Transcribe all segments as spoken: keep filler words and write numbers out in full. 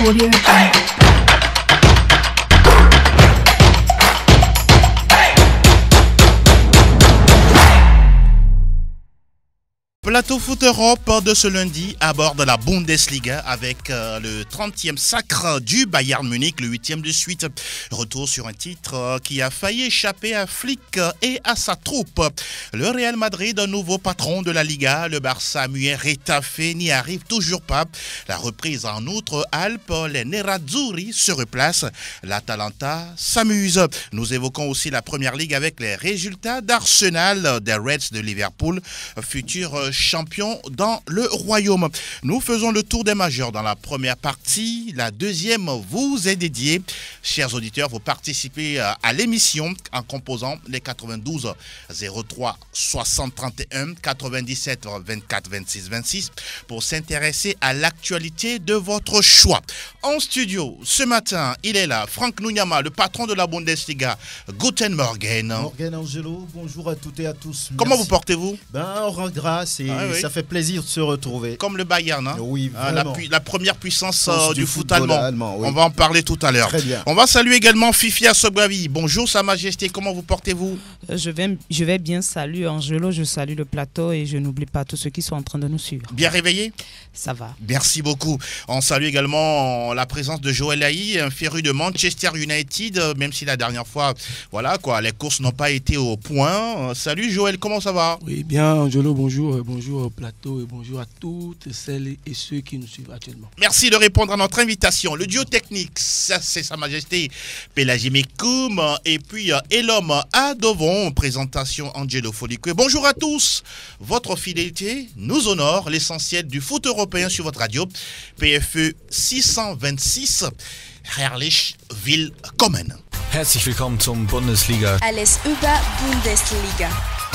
Audio Jungle. Plateau Foot Europe de ce lundi aborde la Bundesliga avec euh, le trentième sacre du Bayern Munich, le huitième de suite. Retour sur un titre euh, qui a failli échapper à Flick et à sa troupe. Le Real Madrid, nouveau patron de la Liga, le Barça muet rétafé n'y arrive toujours pas. La reprise en Outre-Alpes, les Nerazzurri se replacent. L'Atalanta s'amuse. Nous évoquons aussi la Première Ligue avec les résultats d'Arsenal, des Reds de Liverpool, futur champion dans le royaume. Nous faisons le tour des majeurs dans la première partie. La deuxième vous est dédiée. Chers auditeurs, vous participez à l'émission en composant les quatre-vingt-douze zéro trois soixante trente et un quatre-vingt-dix-sept vingt-quatre vingt-six vingt-six pour s'intéresser à l'actualité de votre choix. En studio, ce matin, il est là, Franck Nunyama, le patron de la Bundesliga. Guten Morgen. Morgen Angelo, bonjour à toutes et à tous. Comment Merci. vous portez-vous? Ben, on rend grâce et ah, oui. ça fait plaisir de se retrouver. Comme le Bayern, hein? Oui, ah, la, pu la première puissance euh, du, du foot allemand. allemand oui. On va en parler tout à l'heure. Très bien. On va saluer également Fifi Asogbavi. Bonjour Sa Majesté, comment vous portez-vous? je vais, je vais bien, salut Angelo, je salue le plateau et je n'oublie pas tous ceux qui sont en train de nous suivre. Bien réveillé? Ça va. Merci beaucoup. On salue également la présence de Joël Haï, un féru de Manchester United, même si la dernière fois, voilà quoi, les courses n'ont pas été au point. Salut Joël, comment ça va? Oui, bien Angelo, bonjour, bonjour au plateau et bonjour à toutes celles et ceux qui nous suivent actuellement. Merci de répondre à notre invitation. Le duo technique, ça c'est Sa Majesté Pélagie Mekoum et puis Elom Adovon, présentation Angelo Folikwe. Bonjour à tous. Votre fidélité nous honore, l'essentiel du foot européen sur votre radio. P F E six cent vingt-six, Herrlich Willkommen. Herzlich willkommen zum Bundesliga. Alles über Bundesliga.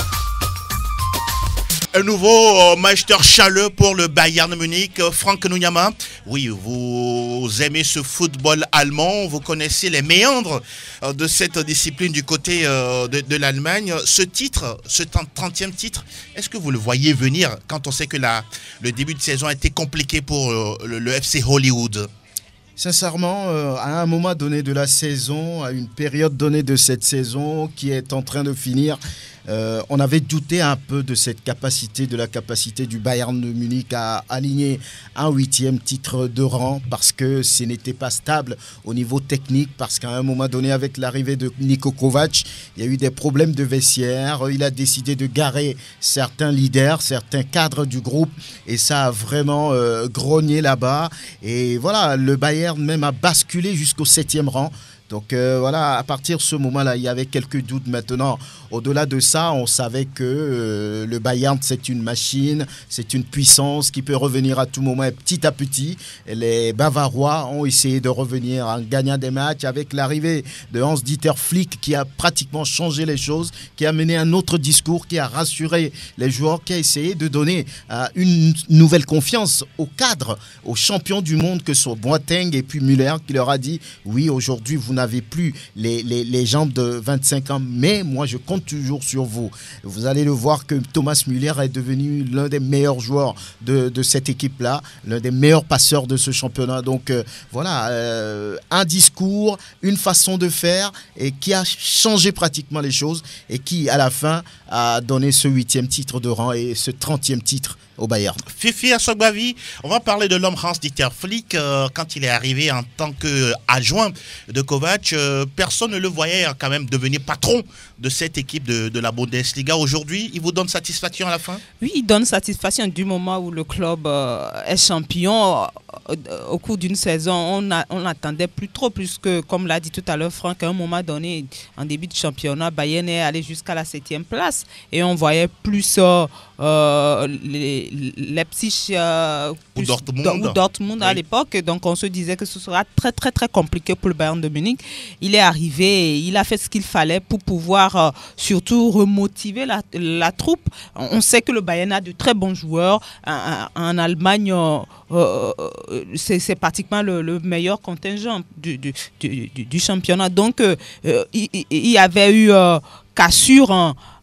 Un nouveau euh, Meister Schale pour le Bayern Munich, euh, Franck Nunyama. Oui, vous aimez ce football allemand, vous connaissez les méandres euh, de cette discipline du côté euh, de, de l'Allemagne. Ce titre, ce trentième titre, est-ce que vous le voyez venir quand on sait que la, le début de saison a été compliqué pour euh, le, le F C Hollywood? Sincèrement, euh, à un moment donné de la saison, à une période donnée de cette saison qui est en train de finir, Euh, on avait douté un peu de cette capacité, de la capacité du Bayern de Munich à aligner un huitième titre de rang parce que ce n'était pas stable au niveau technique, parce qu'à un moment donné, avec l'arrivée de Niko Kovac, il y a eu des problèmes de vestiaire. Il a décidé de garer certains leaders, certains cadres du groupe et ça a vraiment euh, grogné là-bas. Et voilà, le Bayern même a basculé jusqu'au septième rang. Donc euh, voilà, à partir de ce moment-là, il y avait quelques doutes. Maintenant, au-delà de ça, on savait que euh, le Bayern, c'est une machine, c'est une puissance qui peut revenir à tout moment. Et petit à petit, les Bavarois ont essayé de revenir en gagnant des matchs avec l'arrivée de Hans-Dieter Flick qui a pratiquement changé les choses, qui a mené un autre discours, qui a rassuré les joueurs, qui a essayé de donner euh, une nouvelle confiance aux cadres, aux champions du monde que sont Boateng et puis Müller, qui leur a dit « Oui, aujourd'hui, vous n'avez plus les, les, les jambes de vingt-cinq ans, mais moi je compte toujours sur vous. » Vous allez le voir que Thomas Müller est devenu l'un des meilleurs joueurs de, de cette équipe-là, l'un des meilleurs passeurs de ce championnat. Donc euh, voilà, euh, un discours, une façon de faire et qui a changé pratiquement les choses et qui à la fin a donné ce huitième titre de rang et ce trentième titre au Bayern. Fifi Asogbavi, on va parler de l'homme Hans-Dieter Flick. Euh, quand il est arrivé en tant qu'adjoint de Kovac, euh, personne ne le voyait quand même devenir patron de cette équipe de, de la Bundesliga. Aujourd'hui, il vous donne satisfaction à la fin? Oui, il donne satisfaction du moment où le club euh, est champion. Euh, au cours d'une saison, on, a, on attendait plus trop, puisque, comme l'a dit tout à l'heure Franck, à un moment donné, en début de championnat, Bayern est allé jusqu'à la septième place et on voyait plus euh, euh, les Leipzig euh, ou Dortmund, ou Dortmund oui. à l'époque, donc on se disait que ce sera très très très compliqué pour le Bayern de Munich. Il est arrivé, il a fait ce qu'il fallait pour pouvoir euh, surtout remotiver la, la troupe. On sait que le Bayern a de très bons joueurs en, en Allemagne. Euh, euh, c'est pratiquement le, le meilleur contingent du, du, du, du, du championnat. Donc euh, il, il y avait eu euh, cassure en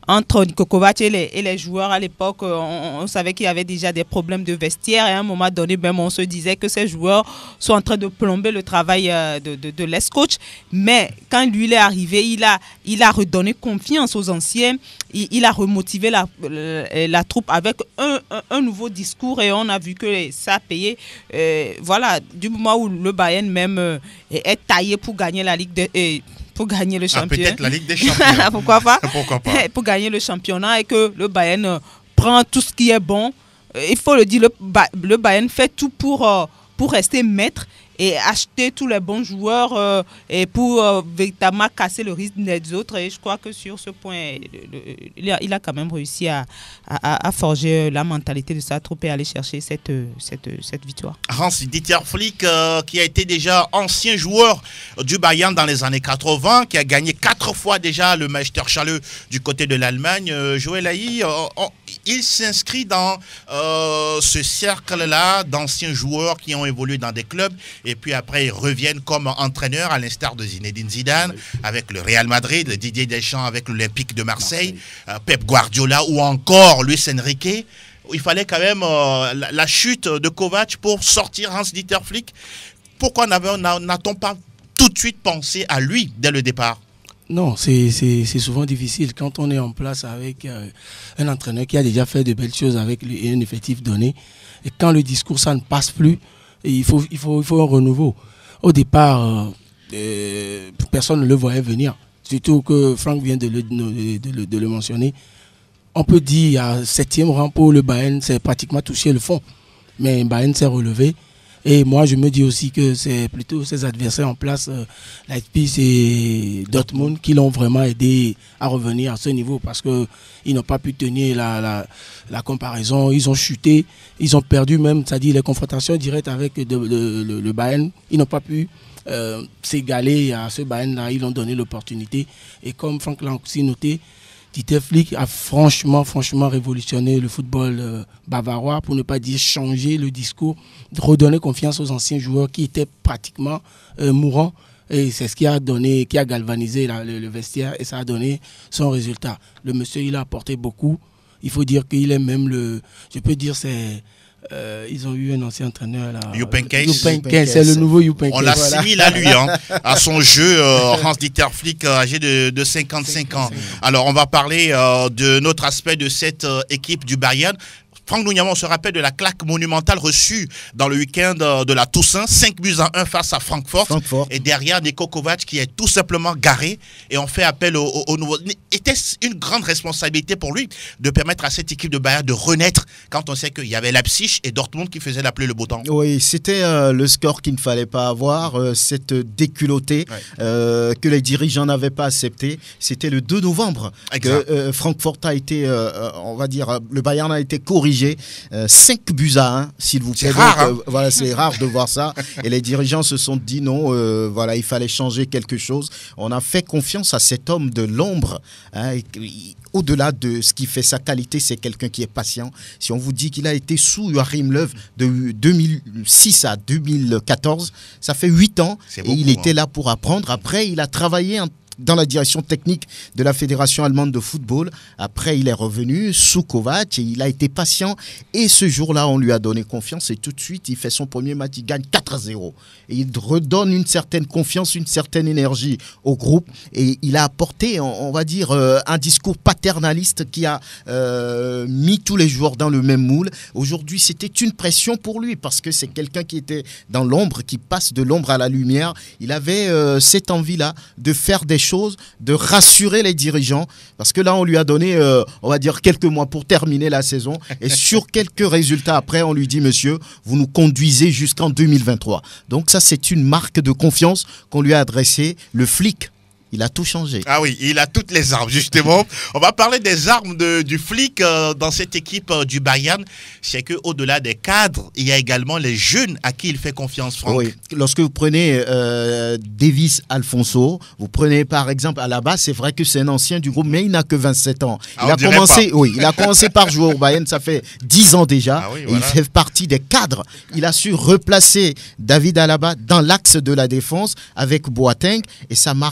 entre Niko Kovac et les, et les joueurs à l'époque, on, on savait qu'il y avait déjà des problèmes de vestiaire et à un moment donné, même on se disait que ces joueurs sont en train de plomber le travail de, de, de l'ex-coach. Mais quand lui il est arrivé, il a, il a redonné confiance aux anciens, il, il a remotivé la, la, la troupe avec un, un, un nouveau discours et on a vu que ça a payé. Euh, voilà, du moment où le Bayern même euh, est taillé pour gagner la Ligue de... Euh, pour gagner le championnat. Ah, peut-être la Ligue des Champions. Pourquoi pas? Pourquoi pas? Pour gagner le championnat et que le Bayern euh, prend tout ce qui est bon. Euh, il faut le dire, le, ba- le Bayern fait tout pour, euh, pour rester maître et acheter tous les bons joueurs euh, et pour euh, véritablement casser le risque des autres. Et je crois que sur ce point, le, le, il, a, il a quand même réussi à, à, à forger la mentalité de sa troupe et aller chercher cette, cette, cette victoire. Hans-Dieter Flick, euh, qui a été déjà ancien joueur du Bayern dans les années quatre-vingts, qui a gagné quatre fois déjà le Meisterschale du côté de l'Allemagne. Euh, Joël Haï, euh, on, il s'inscrit dans euh, ce cercle-là d'anciens joueurs qui ont évolué dans des clubs. Et puis après, ils reviennent comme entraîneurs, à l'instar de Zinedine Zidane, avec le Real Madrid, le Didier Deschamps avec l'Olympique de Marseille, euh, Pep Guardiola ou encore Luis Enrique. Il fallait quand même euh, la, la chute de Kovac pour sortir Hans-Dieter Flick. Pourquoi n'a-t-on pas tout de suite pensé à lui dès le départ? Non, c'est souvent difficile quand on est en place avec euh, un entraîneur qui a déjà fait de belles choses avec lui et un effectif donné. Et quand le discours, ça ne passe plus, et il, faut, il, faut, il faut un renouveau. Au départ, euh, euh, personne ne le voyait venir. Surtout que Franck vient de le, de, de, de le mentionner. On peut dire à septième rang pour le Bayern, c'est pratiquement touché le fond. Mais Bayern s'est relevé. Et moi, je me dis aussi que c'est plutôt ses adversaires en place, euh, Leipzig et Dortmund, qui l'ont vraiment aidé à revenir à ce niveau parce qu'ils n'ont pas pu tenir la, la, la comparaison. Ils ont chuté, ils ont perdu même, c'est-à-dire les confrontations directes avec de, de, le, le Bayern. Ils n'ont pas pu euh, s'égaler à ce Bayern-là. Ils ont donné l'opportunité. Et comme Franck l'a aussi noté, Dieter Flick a franchement, franchement révolutionné le football euh, bavarois, pour ne pas dire changer le discours, redonner confiance aux anciens joueurs qui étaient pratiquement euh, mourants. Et c'est ce qui a donné, qui a galvanisé la, le, le vestiaire et ça a donné son résultat. Le monsieur, il a apporté beaucoup. Il faut dire qu'il est même le, je peux dire c'est... Euh, ils ont eu un ancien entraîneur là. Jupp Heynckes. C'est le nouveau Jupp Heynckes. On l'assimile voilà. à lui, hein, à son jeu, euh, Hans-Dieter Flick, euh, âgé de, de cinquante-cinq ans. Alors, on va parler euh, de notre aspect de cette euh, équipe du Bayern. Franck Nouniamon se rappelle de la claque monumentale reçue dans le week-end de la Toussaint, cinq buts à un face à Francfort. Francfort. Et derrière Niko Kovac qui est tout simplement garé et on fait appel au, au, au nouveau. Était-ce une grande responsabilité pour lui de permettre à cette équipe de Bayern de renaître quand on sait qu'il y avait Leipzig et Dortmund qui faisaient la pluie le beau temps? Oui, c'était euh, le score qu'il ne fallait pas avoir, euh, cette déculottée ouais. euh, que les dirigeants n'avaient pas accepté. C'était le deux novembre exact. que euh, Francfort a été, euh, on va dire, le Bayern a été corrigé. Euh, cinq buts à un, s'il vous plaît. C'est rare, hein. euh, voilà, c'est rare de voir ça. Et les dirigeants se sont dit non, euh, voilà, il fallait changer quelque chose. On a fait confiance à cet homme de l'ombre. Hein, au-delà de ce qui fait sa qualité, c'est quelqu'un qui est patient. Si on vous dit qu'il a été sous Joachim Löw de deux mille six à deux mille quatorze, ça fait huit ans. Et beaucoup, il était hein. là pour apprendre. Après, il a travaillé en dans la direction technique de la Fédération allemande de football. Après, il est revenu sous Kovac et il a été patient. Et ce jour-là, on lui a donné confiance et tout de suite, il fait son premier match, il gagne quatre à zéro. Et il redonne une certaine confiance, une certaine énergie au groupe. Et il a apporté, on va dire, un discours paternaliste qui a euh, mis tous les joueurs dans le même moule. Aujourd'hui, c'était une pression pour lui parce que c'est quelqu'un qui était dans l'ombre, qui passe de l'ombre à la lumière. Il avait euh, cette envie-là de faire des choses chose, de rassurer les dirigeants, parce que là, on lui a donné, euh, on va dire, quelques mois pour terminer la saison, et sur quelques résultats après, on lui dit, monsieur, vous nous conduisez jusqu'en deux mille vingt-trois. Donc ça, c'est une marque de confiance qu'on lui a adressée. Le Flick, il a tout changé. Ah oui, il a toutes les armes, justement. On va parler des armes de, du Flick euh, dans cette équipe euh, du Bayern. C'est qu'au-delà des cadres, il y a également les jeunes à qui il fait confiance, Franck. Oui, lorsque vous prenez euh, Davis Alfonso, vous prenez par exemple à la base, c'est vrai que c'est un ancien du groupe, mais il n'a que vingt-sept ans. Il, ah, a commencé, oui, il a commencé par jouer au Bayern, ça fait dix ans déjà. Ah oui, voilà. Et il fait partie des cadres. Il a su replacer David Alaba dans l'axe de la défense avec Boateng et ça marche fort.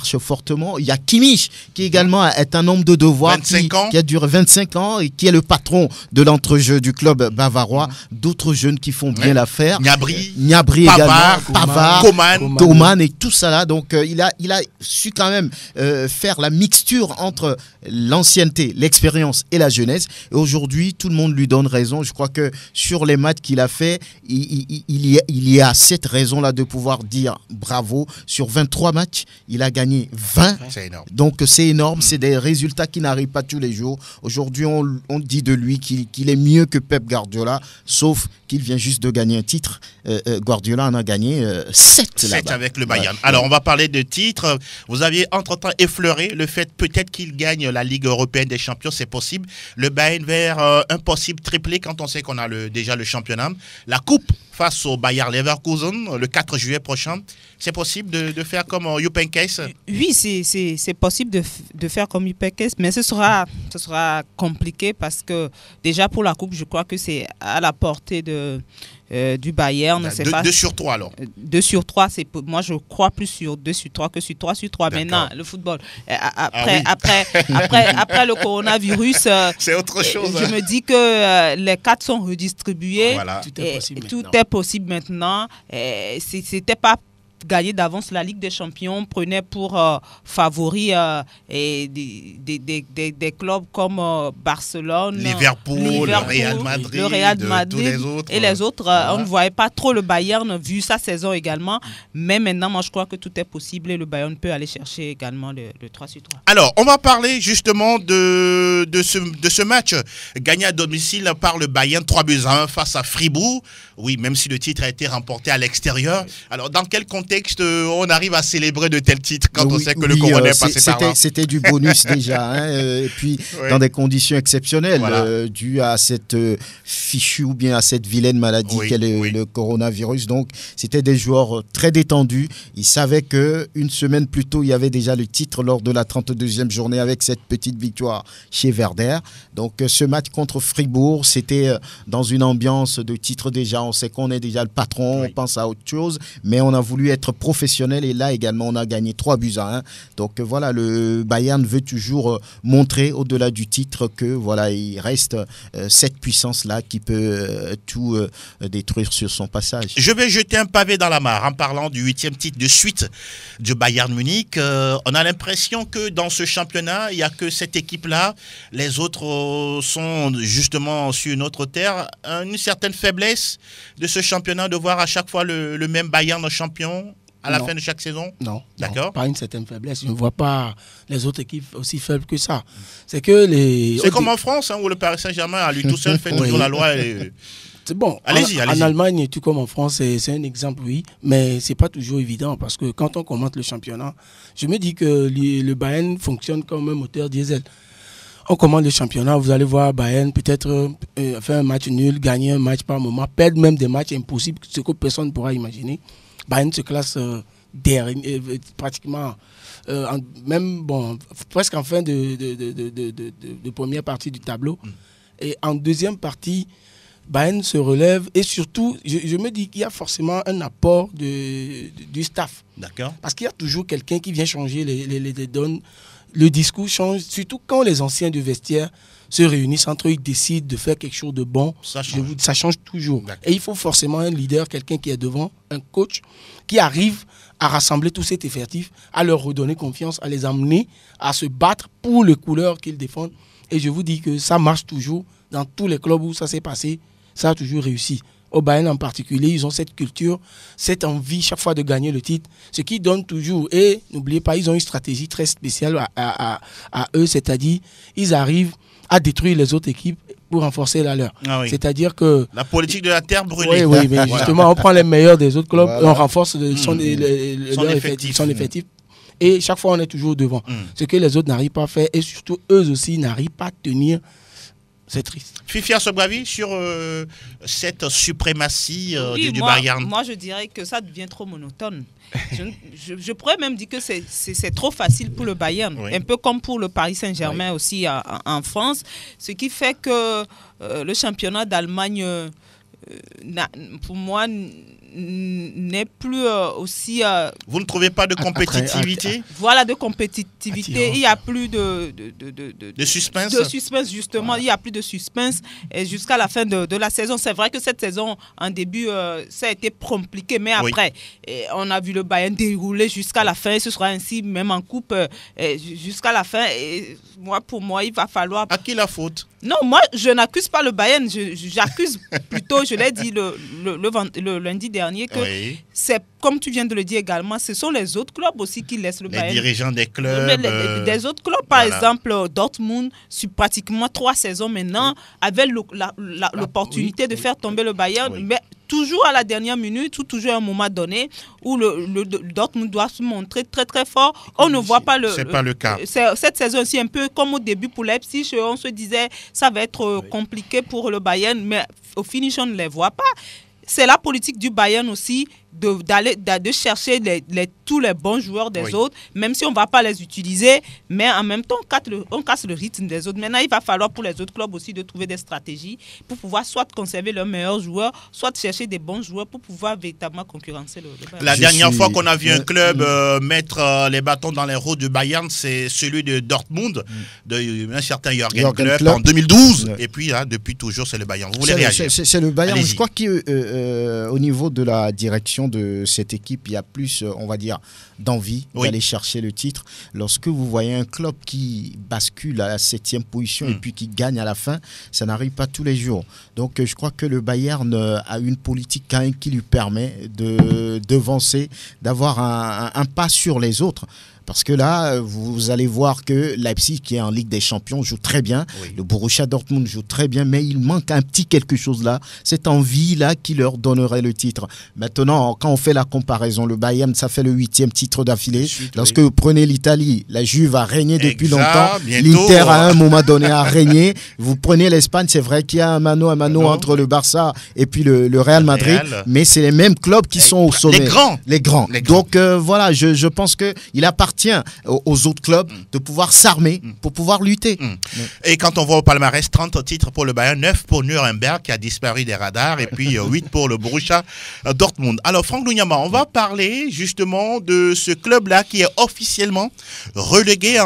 exactement. Il y a Kimmich, qui également est un homme de devoir, qui, qui a duré vingt-cinq ans et qui est le patron de l'entrejeu du club bavarois. D'autres jeunes qui font bien ouais. l'affaire. Gnabry, Gnabry Pavard, également, Pavard, Coman, Coman et tout ça là. Donc euh, il, a, il a su quand même euh, faire la mixture entre l'ancienneté, l'expérience et la jeunesse. Et aujourd'hui, tout le monde lui donne raison. Je crois que sur les matchs qu'il a fait, il, il, il, y a, il y a cette raison-là de pouvoir dire bravo. Sur vingt-trois matchs, il a gagné vingt. C'est énorme. Donc c'est énorme. C'est des résultats qui n'arrivent pas tous les jours. Aujourd'hui, on, on dit de lui qu'il, qu'il est mieux que Pep Guardiola, sauf qu'il vient juste de gagner un titre. Euh, euh, Guardiola en a gagné euh, sept là-bas. sept avec le Bayern. Ouais. Alors, on va parler de titres. Vous aviez entre-temps effleuré le fait peut-être qu'il gagne la Ligue européenne des champions, c'est possible. Le Bayern vers euh, un possible triplé quand on sait qu'on a le, déjà le championnat. La coupe face au Bayer Leverkusen le quatre juillet prochain. C'est possible de, de faire comme euh, Jupp Heynckes? Oui, c'est, c'est, c'est possible de, de faire comme Jupp Heynckes, mais ce sera, ce sera compliqué parce que déjà pour la coupe, je crois que c'est à la portée de... Euh, du Bayern. deux sur trois alors. deux sur trois, c'est pour, moi je crois plus sur deux sur trois que sur trois sur trois. Maintenant, le football. Euh, après, ah oui. après, après, après le coronavirus, euh, c'est autre chose. Je hein. me dis que euh, les quatre sont redistribués. Voilà. Tout est possible tout maintenant. Est possible maintenant. Et c'était pas gagner d'avance la Ligue des Champions, prenait pour euh, favori euh, et des, des, des, des, des clubs comme euh, Barcelone, Liverpool, Liverpool, le Real Madrid, le Real Madrid tous les autres, et les autres. Voilà. Euh, on ne voyait pas trop le Bayern vu sa saison également. Mais maintenant, moi, je crois que tout est possible et le Bayern peut aller chercher également le, le trois sur trois. Alors, on va parler justement de, de, ce, de ce match gagné à domicile par le Bayern trois buts à un face à Fribourg. Oui, même si le titre a été remporté à l'extérieur. Alors, dans quel contexte on arrive à célébrer de tels titres quand oui, on sait que oui, le Coronet est passé par là? C'était du bonus déjà. Hein, et puis, oui. dans des conditions exceptionnelles, voilà. euh, dues à cette euh, fichue ou bien à cette vilaine maladie oui, qu'est le, oui. le coronavirus. Donc, c'était des joueurs très détendus. Ils savaient qu'une semaine plus tôt, il y avait déjà le titre lors de la trente-deuxième journée avec cette petite victoire chez Werder. Donc, euh, ce match contre Fribourg, c'était euh, dans une ambiance de titre déjà. On sait qu'on est déjà le patron, oui. on pense à autre chose, mais on a voulu être professionnel et là également on a gagné trois buts à un. Donc voilà, le Bayern veut toujours montrer au-delà du titre que voilà, il reste euh, cette puissance là qui peut euh, tout euh, détruire sur son passage. Je vais jeter un pavé dans la mare en parlant du huitième titre de suite du Bayern Munich. Euh, on a l'impression que dans ce championnat, il n'y a que cette équipe là, les autres euh, sont justement sur une autre terre. Une certaine faiblesse de ce championnat de voir à chaque fois le, le même Bayern champion à la non. fin de chaque saison? Non, d'accord. Non, pas une certaine faiblesse. Je ne vois pas les autres équipes aussi faibles que ça. C'est que les. C'est comme dit... en France, hein, où le Paris Saint-Germain à lui tout seul fait toujours oui. la loi. Et... C'est bon. Allez-y, en, allez-y. En Allemagne, tout comme en France, c'est, c'est un exemple, oui, mais c'est pas toujours évident parce que quand on commente le championnat, je me dis que le, le Bayern fonctionne comme un moteur diesel. On commande le championnat, vous allez voir Bayern peut-être euh, faire un match nul, gagner un match par moment, perdre même des matchs impossibles, ce que personne ne pourra imaginer. Bayern se classe euh, dernier, euh, pratiquement, euh, en, même bon, presque en fin de, de, de, de, de, de, de première partie du tableau. Mm. Et en deuxième partie, Bayern se relève et surtout, je, je me dis qu'il y a forcément un apport de, de, du staff. D'accord. Parce qu'il y a toujours quelqu'un qui vient changer les, les, les donnes. Le discours change, surtout quand les anciens du vestiaire se réunissent entre eux, ils décident de faire quelque chose de bon. Ça change, vous, ça change toujours. D'accord. Et il faut forcément un leader, quelqu'un qui est devant, un coach, qui arrive à rassembler tous cet effectif, à leur redonner confiance, à les amener à se battre pour les couleurs qu'ils défendent. Et je vous dis que ça marche toujours dans tous les clubs où ça s'est passé. Ça a toujours réussi. Au Bayern en particulier, ils ont cette culture, cette envie chaque fois de gagner le titre, ce qui donne toujours. Et n'oubliez pas, ils ont une stratégie très spéciale à, à, à, à eux, c'est-à-dire ils arrivent à détruire les autres équipes pour renforcer la leur. Ah oui. C'est-à-dire que... La politique de la terre brûlée. Oui, oui, mais voilà. Justement, on prend les meilleurs des autres clubs, voilà. Et on renforce le, son, mmh. le, le, son, leur effectif. son effectif. Et chaque fois, on est toujours devant. Mmh. Ce que les autres n'arrivent pas à faire, et surtout, eux aussi n'arrivent pas à tenir. C'est triste. Fifia Sobravi, sur euh, cette suprématie euh, oui, du, du moi, Bayern. Moi, je dirais que ça devient trop monotone. je, je, je pourrais même dire que c'est, c'est, c'est trop facile pour le Bayern. Oui. Un peu comme pour le Paris Saint-Germain oui. aussi en, en France. Ce qui fait que euh, le championnat d'Allemagne, euh, pour moi, n'est plus euh, aussi... Euh, Vous ne trouvez pas de compétitivité? Voilà, de compétitivité. Attirant. Il n'y a plus de... De, de, de, de, de suspense De suspense, justement. Voilà. Il n'y a plus de suspense jusqu'à la fin de, de la saison. C'est vrai que cette saison, en début, euh, ça a été compliqué, mais oui. après, et on a vu le Bayern dérouler jusqu'à la fin. Ce sera ainsi, même en coupe, euh, jusqu'à la fin. Et moi, pour moi, il va falloir... À qui la faute? Non, moi, je n'accuse pas le Bayern. Je, j'accuse plutôt, je l'ai dit le, le, le, le lundi dernier, que oui. c'est, comme tu viens de le dire également, ce sont les autres clubs aussi qui laissent le les Bayern. Les dirigeants des clubs. Les, les, des autres clubs, par voilà. exemple, Dortmund, sur pratiquement trois saisons maintenant, oui. avait le, la, la, ah, l'opportunité oui, de oui, faire tomber oui. le Bayern, oui. mais toujours à la dernière minute ou toujours à un moment donné où le, le, le Dortmund doit se montrer très très fort. On ne voit pas le... C'est pas le cas. C'est, cette saison-ci, un peu comme au début pour Leipzig, on se disait ça va être oui. compliqué pour le Bayern, mais au finish, on ne les voit pas. C'est la politique du Bayern aussi de, d'aller, de chercher les, les, tous les bons joueurs des oui. autres, même si on ne va pas les utiliser, mais en même temps, on casse, le, on casse le rythme des autres. Maintenant, il va falloir pour les autres clubs aussi de trouver des stratégies pour pouvoir soit conserver leurs meilleurs joueurs, soit chercher des bons joueurs pour pouvoir véritablement concurrencer le, le Bayern. La Je dernière suis... fois qu'on a vu un club euh, mettre euh, les bâtons dans les roues du Bayern, c'est celui de Dortmund, mm. de un certain Jürgen, Jürgen Klopp, Klopp en deux mille douze. Ouais. Et puis, là, depuis toujours, c'est le Bayern. Vous voulez c'est, réagir? C'est, c'est le Bayern. Allez-y. Je crois qu'au euh, euh, niveau de la direction de cette équipe, il y a plus, on va dire, d'envie oui. d'aller chercher le titre. Lorsque vous voyez un club qui bascule à la septième position mmh. et puis qui gagne à la fin, ça n'arrive pas tous les jours. Donc, je crois que le Bayern a une politique quand même qui lui permet de devancer, d'avoir un, un, un pas sur les autres. Parce que là, vous allez voir que Leipzig, qui est en Ligue des Champions, joue très bien. Oui. Le Borussia Dortmund joue très bien, mais il manque un petit quelque chose là, cette envie-là qui leur donnerait le titre. Maintenant, quand on fait la comparaison, le Bayern, ça fait le huitième titre d'affilée. Suite, Lorsque oui. vous prenez l'Italie, la Juve a régné depuis exact, longtemps. Bientôt. L'Inter, à un moment donné, a régné. Vous prenez l'Espagne, c'est vrai qu'il y a un mano à mano entre le Barça et puis le, le Real Madrid, Real. Mais c'est les mêmes clubs qui les, sont au sommet. Les grands. Les grands. Les grands. Donc, euh, voilà, je, je pense qu'il appartient aux autres clubs mm. de pouvoir s'armer mm. pour pouvoir lutter. Mm. Et quand on voit au palmarès, trente titres pour le Bayern, neuf pour Nuremberg qui a disparu des radars et puis huit pour le Borussia Dortmund. Alors Franck Lunyama, on va parler justement de ce club-là qui est officiellement relégué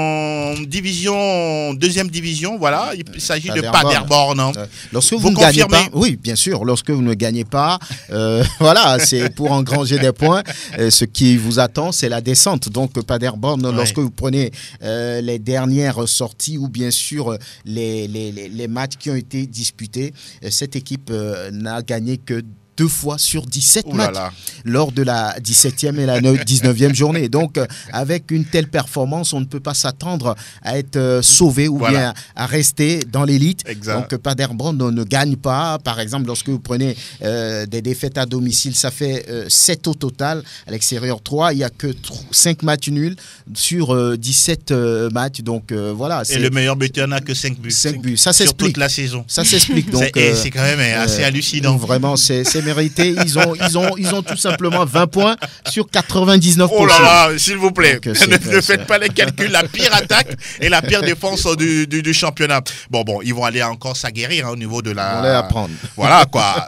en division, deuxième division. Voilà, il s'agit de Paderborn. Hein. Lorsque vous, vous ne gagnez pas, oui, bien sûr, lorsque vous ne gagnez pas, euh, voilà, c'est pour engranger des points. Euh, ce qui vous attend, c'est la descente. Donc Paderborn, ouais. lorsque vous prenez euh, les dernières sorties ou bien sûr les, les, les, les matchs qui ont été disputés, euh, cette équipe euh, n'a gagné que deux fois sur dix-sept matchs là. Lors de la dix-septième et la dix-neuvième journée. Donc, euh, avec une telle performance, on ne peut pas s'attendre à être euh, sauvé ou voilà. bien à rester dans l'élite. Exact. Donc, Paderborn ne, ne gagne pas. Par exemple, lorsque vous prenez euh, des défaites à domicile, ça fait euh, sept au total. À l'extérieur, trois. Il n'y a que cinq matchs nuls sur euh, dix-sept euh, matchs. Donc, euh, voilà. Et le meilleur buteur n'a que cinq buts. cinq buts. Ça s'explique. Sur toute la saison. Ça s'explique. Donc, c'est, euh, c'est quand même assez euh, hallucinant. Vraiment, c'est, c'est mérité. Ils ont, ils, ont, ils ont tout simplement vingt points sur quatre-vingt-dix-neuf pour cent. Oh là là, s'il vous plaît, donc, ne, ne faites pas les calculs. La pire attaque et la pire défense du, du, du championnat. Bon, bon, ils vont aller encore s'aguerrir hein, au niveau de la... On va apprendre. Voilà, quoi.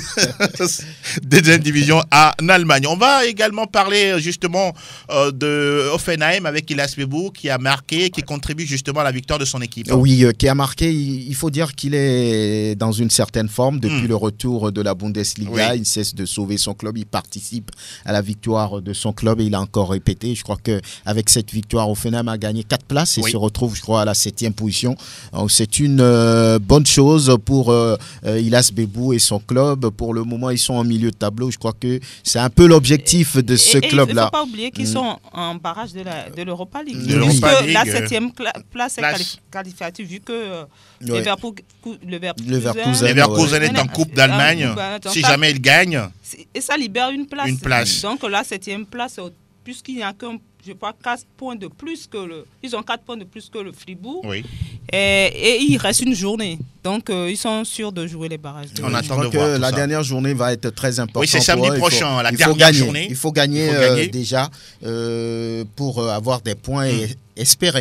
Deuxième division en Allemagne. On va également parler justement euh, de Hoffenheim avec Ilas Bebou qui a marqué, qui contribue justement à la victoire de son équipe. Oui, euh, qui a marqué. Il faut dire qu'il est dans une certaine forme depuis mm. le retour de la Bundesliga. Oui. Il cesse de sauver son club, il participe à la victoire de son club et il a encore répété. Je crois qu'avec cette victoire, Hoffenheim a gagné quatre places et oui. se retrouve, je crois, à la septième position. Donc, c'est une euh, bonne chose pour euh, Ilas Bebou et son club. Pour le moment, ils sont en milieu de tableau. Je crois que c'est un peu l'objectif de et, ce et, club-là. Il ne faut pas oublier qu'ils mmh. sont en barrage de, la, de l'Europa League. De l'Europa League. La septième cla- place est qualif- qualificative vu que euh, ouais. Leverkusen, Leverkusen, Leverkusen ouais. est en Coupe d'Allemagne. Si jamais il gagne. Et ça libère une place. Une place. Donc la septième place, puisqu'il n'y a qu'un, je crois, quatre points de plus que le... Ils ont quatre points de plus que le Fribourg. Oui. Et, et il reste une journée. Donc euh, ils sont sûrs de jouer les barrages. On attend de voir que tout la ça. dernière journée va être très importante. Oui, c'est samedi ouais, prochain, faut, la il dernière faut gagner, journée. Il faut gagner, il faut euh, gagner. déjà euh, pour euh, avoir des points mmh. et espérer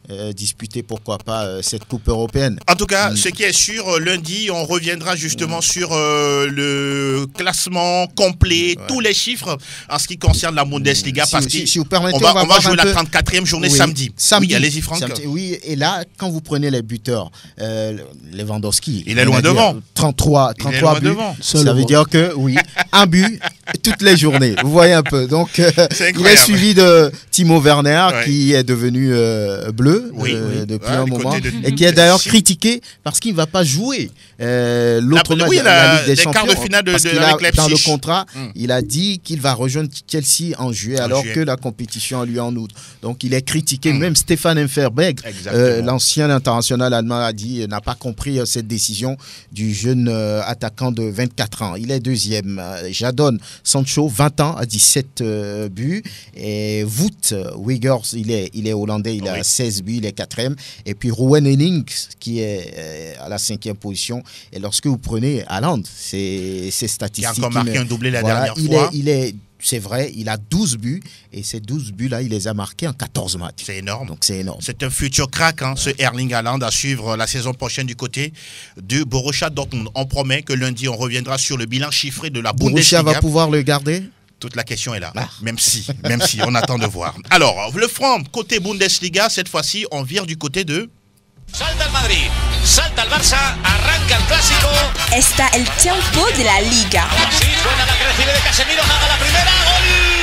euh, disputer pourquoi pas euh, cette Coupe européenne. En tout cas, Mm. ce qui est sûr, lundi, on reviendra justement mm. sur euh, le classement complet, ouais. tous les chiffres en ce qui concerne la Bundesliga. Si, parce si, que si vous permettez, on va, on va, on va jouer la peu... trente-quatrième journée oui. samedi. samedi. Oui, allez-y, Franck. Samedi, oui, et là, quand vous prenez les buteurs, euh, Lewandowski, il est loin devant. trente-trois, trente-trois buts. Devant. Ça veut dire que, oui, un but toutes les journées. Vous voyez un peu. Donc, euh, est il est suivi de Timo Werner, ouais. qui est devenu euh, bleu oui, euh, oui. depuis ouais, un moment, de... et qui est d'ailleurs critiqué parce qu'il ne va pas jouer euh, l'autre match oui, de la, la Ligue des Champions. De finale de, parce de, qu'il a, dans le contrat, hum. il a dit qu'il va rejoindre Chelsea en juillet, en alors juillet. que la compétition a lieu en août. Donc, il est critiqué. Hum. Même Stéphane Enferberg, euh, l'ancien international allemand, a dit n'a pas compris euh, cette décision du jeune euh, attaquant de vingt-quatre ans. Il est deuxième. Euh, Jadon Sancho, vingt ans, a dix-sept euh, buts. Et Wout Weghorst, il est, il est hollandais, il oui. a seize buts, il est quatrième. Et puis Ruben Hennings, qui est euh, à la cinquième position. Et lorsque vous prenez Haaland, c'est statistiques. Qui a encore marqué un doublé la voilà, dernière il fois. Est, il est c'est vrai, il a douze buts et ces douze buts-là, il les a marqués en quatorze matchs. C'est énorme. Donc c'est énorme. C'est un futur crack, hein, ce Erling Haaland, à suivre la saison prochaine du côté de Borussia Dortmund. On promet que lundi, on reviendra sur le bilan chiffré de la Bundesliga. Borussia va pouvoir le garder ? Toute la question est là, ah. même si, même si, on attend de voir. Alors, le franc, côté Bundesliga, cette fois-ci, on vire du côté de... Salta el Madrid, salta el Barça, arranca el clásico. Está el tiempo de la Liga. Sí, buena la que recibe de Casemiro, haga la primera, gol.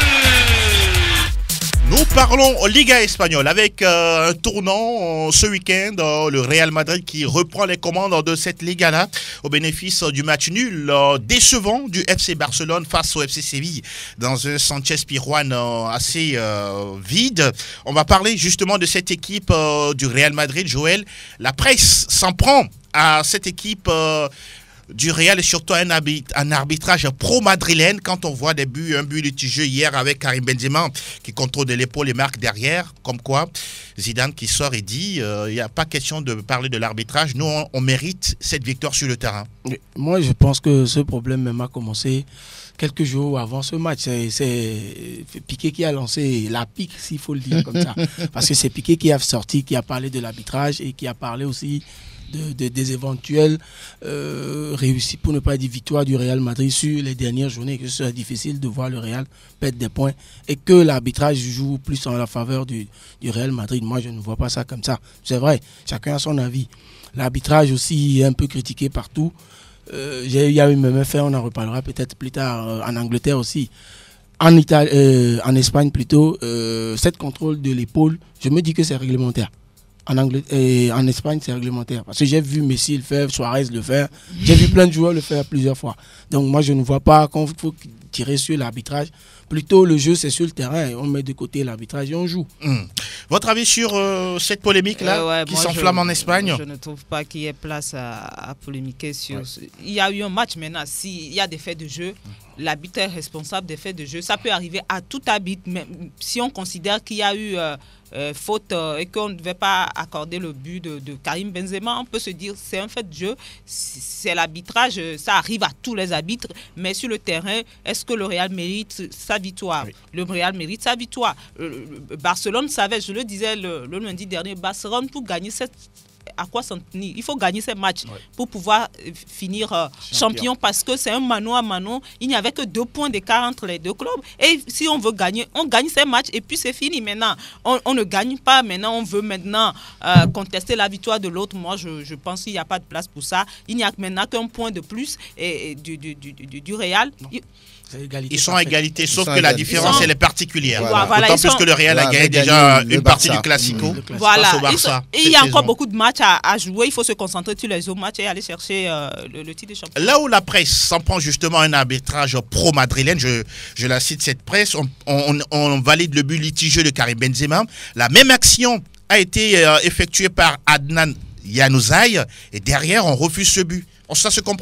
Nous parlons Liga espagnole avec euh, un tournant euh, ce week-end, euh, le Real Madrid qui reprend les commandes de cette Liga-là au bénéfice euh, du match nul euh, décevant du F C Barcelone face au F C Séville dans un Sanchez-Pizjuán euh, assez euh, vide. On va parler justement de cette équipe euh, du Real Madrid, Joël. La presse s'en prend à cette équipe euh, du Real et surtout un, un arbitrage pro-madrilène quand on voit des buts, un but litigieux hier avec Karim Benzema qui contrôle de l'épaule et marque derrière, comme quoi Zidane qui sort et dit il euh, n'y a pas question de parler de l'arbitrage, nous on, on mérite cette victoire sur le terrain. Moi je pense que ce problème même a commencé quelques jours avant ce match. C'est Piqué qui a lancé la pique, s'il faut le dire comme ça, parce que c'est Piqué qui a sorti, qui a parlé de l'arbitrage et qui a parlé aussi De, de, des éventuelles euh, réussites, pour ne pas dire victoire du Real Madrid sur les dernières journées, que ce soit difficile de voir le Real perdre des points et que l'arbitrage joue plus en la faveur du, du Real Madrid. Moi, je ne vois pas ça comme ça. C'est vrai, chacun a son avis. L'arbitrage aussi est un peu critiqué partout. Euh, il y a eu même fait, on en reparlera peut-être plus tard, euh, en Angleterre aussi. En, Italie, euh, en Espagne plutôt, euh, cette contrôle de l'épaule, je me dis que c'est réglementaire. En, Anglais, et en Espagne, c'est réglementaire. Parce que j'ai vu Messi le faire, Suarez le faire. J'ai vu plein de joueurs le faire plusieurs fois. Donc moi, je ne vois pas qu'on faut tirer sur l'arbitrage. Plutôt, le jeu, c'est sur le terrain. Et on met de côté l'arbitrage et on joue. Mmh. Votre avis sur euh, cette polémique-là euh, ouais, qui s'enflamme en Espagne? Je ne trouve pas qu'il y ait place à, à polémiquer sur... Ouais. Ce... Il y a eu un match maintenant. S'il y a des faits de jeu, l'arbitre est responsable des faits de jeu. Ça peut arriver à tout arbitre. Même si on considère qu'il y a eu... Euh, Euh, faute euh, et qu'on ne devait pas accorder le but de, de Karim Benzema, on peut se dire c'est un fait de jeu, c'est l'arbitrage, ça arrive à tous les arbitres, mais sur le terrain, est-ce que le Real mérite sa victoire? Oui. Le Real mérite sa victoire. Le, le, Barcelone savait, je le disais le, le lundi dernier, Barcelone pour gagner cette à quoi s'en tenir. Il faut gagner ces matchs ouais. pour pouvoir finir euh, champion. champion parce que c'est un mano à mano. Il n'y avait que deux points d'écart entre les deux clubs. Et si on veut gagner, on gagne ces matchs et puis c'est fini. Maintenant, on, on ne gagne pas. Maintenant, on veut maintenant euh, contester la victoire de l'autre. Moi, je, je pense qu'il n'y a pas de place pour ça. Il n'y a maintenant qu'un point de plus et, et du, du, du, du, du Real. Il, Ils sont à égalité, Ils sauf que la différence, sont... elle est particulière. Voilà. Voilà, D'autant plus sont... que le Real voilà, a gagné déjà une partie du Classico. Mmh. Voilà. Barça, et il y a saison. encore beaucoup de matchs à, à jouer. Il faut se concentrer sur les autres matchs et aller chercher euh, le, le titre de champion. Là où la presse s'en prend justement un arbitrage pro-madrilène, je, je la cite cette presse, on, on, on valide le but litigieux de Karim Benzema. La même action a été euh, effectuée par Adnan Januzaj et derrière, on refuse ce but. Ça se comprend?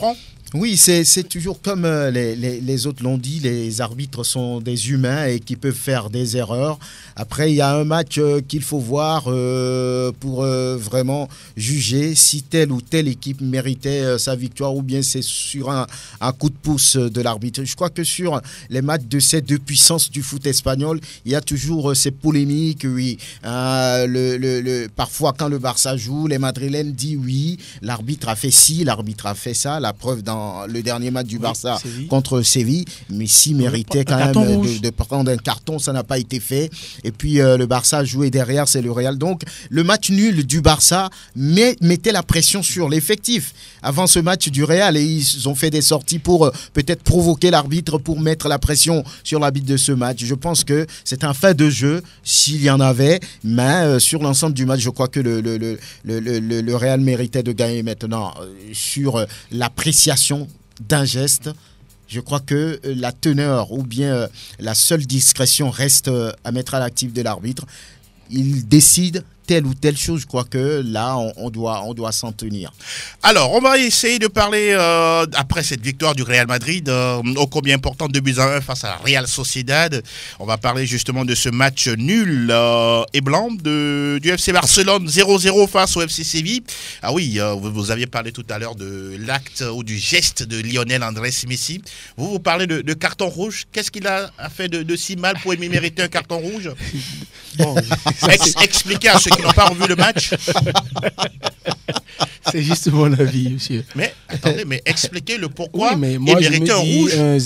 Oui, c'est toujours comme euh, les, les, les autres l'ont dit, les arbitres sont des humains et qui peuvent faire des erreurs. Après, il y a un match euh, qu'il faut voir euh, pour euh, vraiment juger si telle ou telle équipe méritait euh, sa victoire ou bien c'est sur un, un coup de pouce de l'arbitre. Je crois que sur les matchs de ces deux puissances du foot espagnol, il y a toujours euh, ces polémiques. Oui, euh, le, le, le, parfois quand le Barça joue, les Madrilènes disent oui, l'arbitre a fait ci, l'arbitre a fait ça. La preuve dans le dernier match du Barça oui, contre Séville, Messi méritait quand même de, de prendre un carton, ça n'a pas été fait. Et puis euh, le Barça a joué derrière, c'est le Real. Donc le match nul du Barça met, mettait la pression sur l'effectif avant ce match du Real et ils ont fait des sorties pour euh, peut-être provoquer l'arbitre pour mettre la pression sur l'arbitre de ce match. Je pense que c'est un fait de jeu s'il y en avait, mais euh, sur l'ensemble du match, je crois que le, le, le, le, le, le Real méritait de gagner. Maintenant euh, sur euh, l'appréciation d'un geste, je crois que la teneur ou bien la seule discrétion reste à mettre à l'actif de l'arbitre. Il décide telle ou telle chose, je crois que là, on, on doit, on doit s'en tenir. Alors, on va essayer de parler, euh, après cette victoire du Real Madrid, euh, ô combien important, deux buts à un face à la Real Sociedad. On va parler justement de ce match nul euh, et blanc de, du F C Barcelone zéro zéro face au F C Séville. Ah oui, euh, vous, vous aviez parlé tout à l'heure de l'acte ou du geste de Lionel Andrés Messi. Vous, vous parlez de, de carton rouge. Qu'est-ce qu'il a fait de, de si mal pour mériter un carton rouge? Bon, ex expliquez à ceux qui n'ont pas revu le match. C'est juste mon avis, monsieur. Mais attendez, mais expliquez le pourquoi oui, mais moi, il méritait un rouge. Euh,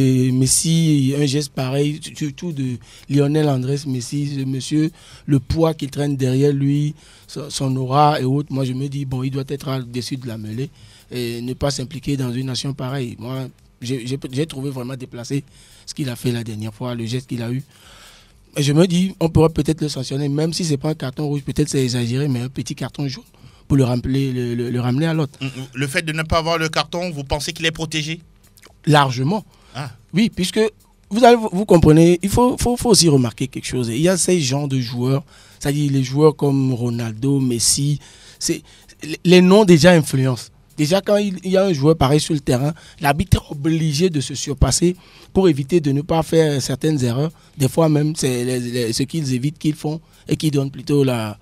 Messi, un geste pareil, surtout de Lionel Andrés Messi, ce monsieur, le poids qu'il traîne derrière lui, son aura et autres, moi je me dis, bon, il doit être au-dessus de la mêlée et ne pas s'impliquer dans une nation pareille. Moi, j'ai trouvé vraiment déplacé ce qu'il a fait la dernière fois, le geste qu'il a eu. Et je me dis, on pourrait peut-être le sanctionner, même si ce n'est pas un carton rouge, peut-être c'est exagéré, mais un petit carton jaune pour le, ramener, le, le, le ramener à l'autre. Le fait de ne pas avoir le carton, vous pensez qu'il est protégé? Largement. Ah. Oui, puisque vous, allez, vous comprenez, il faut, faut, faut aussi remarquer quelque chose. Il y a ces genres de joueurs, c'est-à-dire les joueurs comme Ronaldo, Messi, les noms déjà influencent. Déjà, quand il y a un joueur pareil sur le terrain, l'arbitre est obligé de se surpasser pour éviter de ne pas faire certaines erreurs. Des fois même, c'est ce qu'ils évitent qu'ils font et qui donnent plutôt la,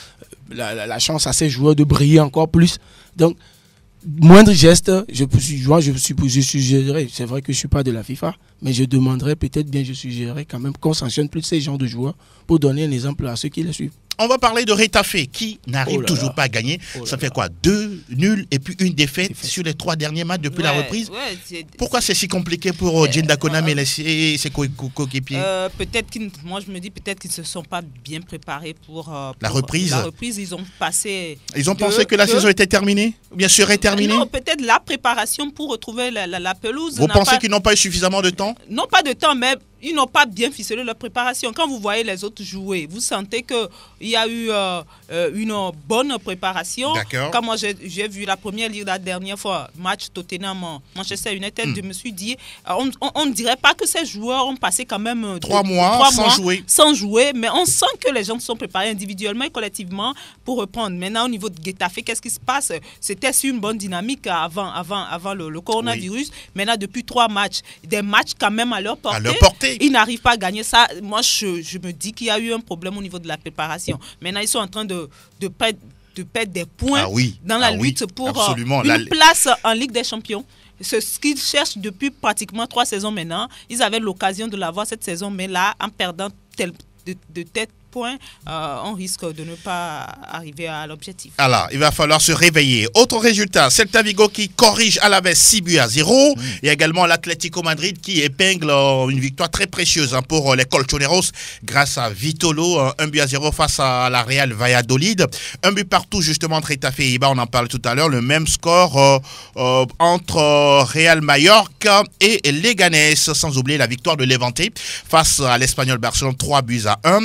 la, la chance à ces joueurs de briller encore plus. Donc, moindre geste, je, je, je, je suggérerais, c'est vrai que je ne suis pas de la FIFA, mais je demanderais peut-être bien, je suggérerais quand même qu'on sanctionne plus ces genres de joueurs pour donner un exemple à ceux qui les suivent. On va parler de Retafe qui n'arrive oh toujours là. pas à gagner. Oh Ça fait quoi? Deux nuls et puis une défaite sur les trois derniers matchs depuis ouais, la reprise. Ouais, Pourquoi c'est si compliqué pour euh, Jane Dakonam euh, et ses coéquipiers? euh, Peut-être qu'ils, moi je me dis peut-être qu'ils ne se sont pas bien préparés pour, euh, pour la reprise. La reprise, ils ont passé. Ils ont deux, pensé que la deux, saison était terminée, ou bien serait terminée. Non, peut-être la préparation pour retrouver la, la, la pelouse. Vous pensez pas... qu'ils n'ont pas eu suffisamment de temps? Non, pas de temps, mais ils n'ont pas bien ficelé leur préparation. Quand vous voyez les autres jouer, vous sentez qu'il y a eu euh, une bonne préparation. Quand moi j'ai vu la première ligue la dernière fois, match Tottenham-Manchester United, mm. je me suis dit, on ne dirait pas que ces joueurs ont passé quand même trois de, mois, trois sans, mois jouer. sans jouer, mais on sent que les gens se sont préparés individuellement et collectivement pour reprendre. Maintenant, au niveau de Getafe, qu'est-ce qui se passe? C'était sur une bonne dynamique avant, avant, avant le, le coronavirus. Oui. Maintenant, depuis trois matchs, des matchs quand même à leur portée. À leur portée. Ils n'arrivent pas à gagner ça. Moi, je, je me dis qu'il y a eu un problème au niveau de la préparation. Maintenant, ils sont en train de, de, perdre, de perdre des points ah oui, dans la ah lutte oui, pour absolument. une la... place en Ligue des Champions. C'est ce qu'ils cherchent depuis pratiquement trois saisons maintenant. Ils avaient l'occasion de l'avoir cette saison, mais là, en perdant tel, de, de tête, Euh, on risque de ne pas arriver à l'objectif. Alors, il va falloir se réveiller. Autre résultat, Celta Vigo qui corrige Alaves six buts à zéro. Mmh. Et également l'Atlético Madrid qui épingle une victoire très précieuse pour les Colchoneros grâce à Vitolo, un but à zéro face à la Real Valladolid. Un but partout justement entre Retafe et Eibar, on en parlait tout à l'heure. Le même score euh, euh, entre Real Mallorca et Leganés, sans oublier la victoire de Levante face à l'Espagnol Barcelone, trois buts à un. Puis la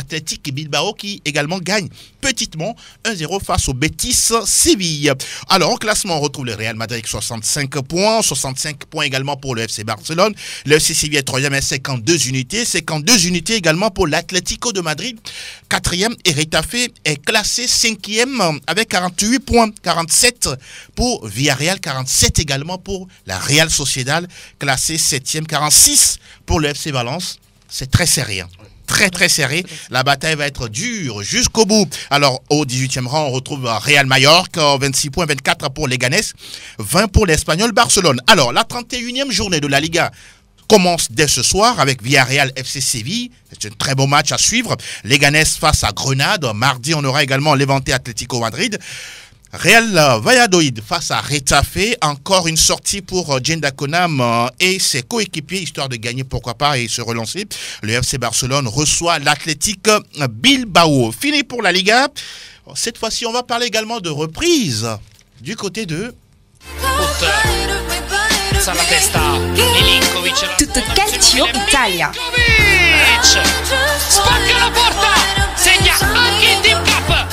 l'Athletic Bilbao qui également gagne petitement un zéro face au Betis Séville. Alors au classement, on retrouve le Real Madrid avec soixante-cinq points, soixante-cinq points également pour le F C Barcelone. Le F C Séville est troisième avec cinquante-deux unités, cinquante-deux unités également pour l'Atlético de Madrid. Quatrième, et Retafe est classé cinquième avec quarante-huit points, quarante-sept pour Villarreal, quarante-sept également pour la Real Sociedad, classé septième, quarante-six pour le F C Valence. C'est très serré. Très très serré. La bataille va être dure jusqu'au bout. Alors au dix-huitième rang, on retrouve Real Mallorca, vingt-six points, vingt-quatre pour Leganés, vingt pour l'Espagnol Barcelone. Alors la trente et unième journée de la Liga commence dès ce soir avec Villarreal F C Séville. C'est un très beau match à suivre. Leganés face à Grenade. Mardi, on aura également Levante Atlético Madrid. Real Valladolid face à Retafe, encore une sortie pour Jenda Konam et ses coéquipiers, histoire de gagner pourquoi pas et se relancer. Le F C Barcelone reçoit l'Athletic Bilbao. Fini pour la Liga. Cette fois-ci, on va parler également de reprise du côté de... Tutto calcio Italia. Spacca la porta, segna anche il Team Cup.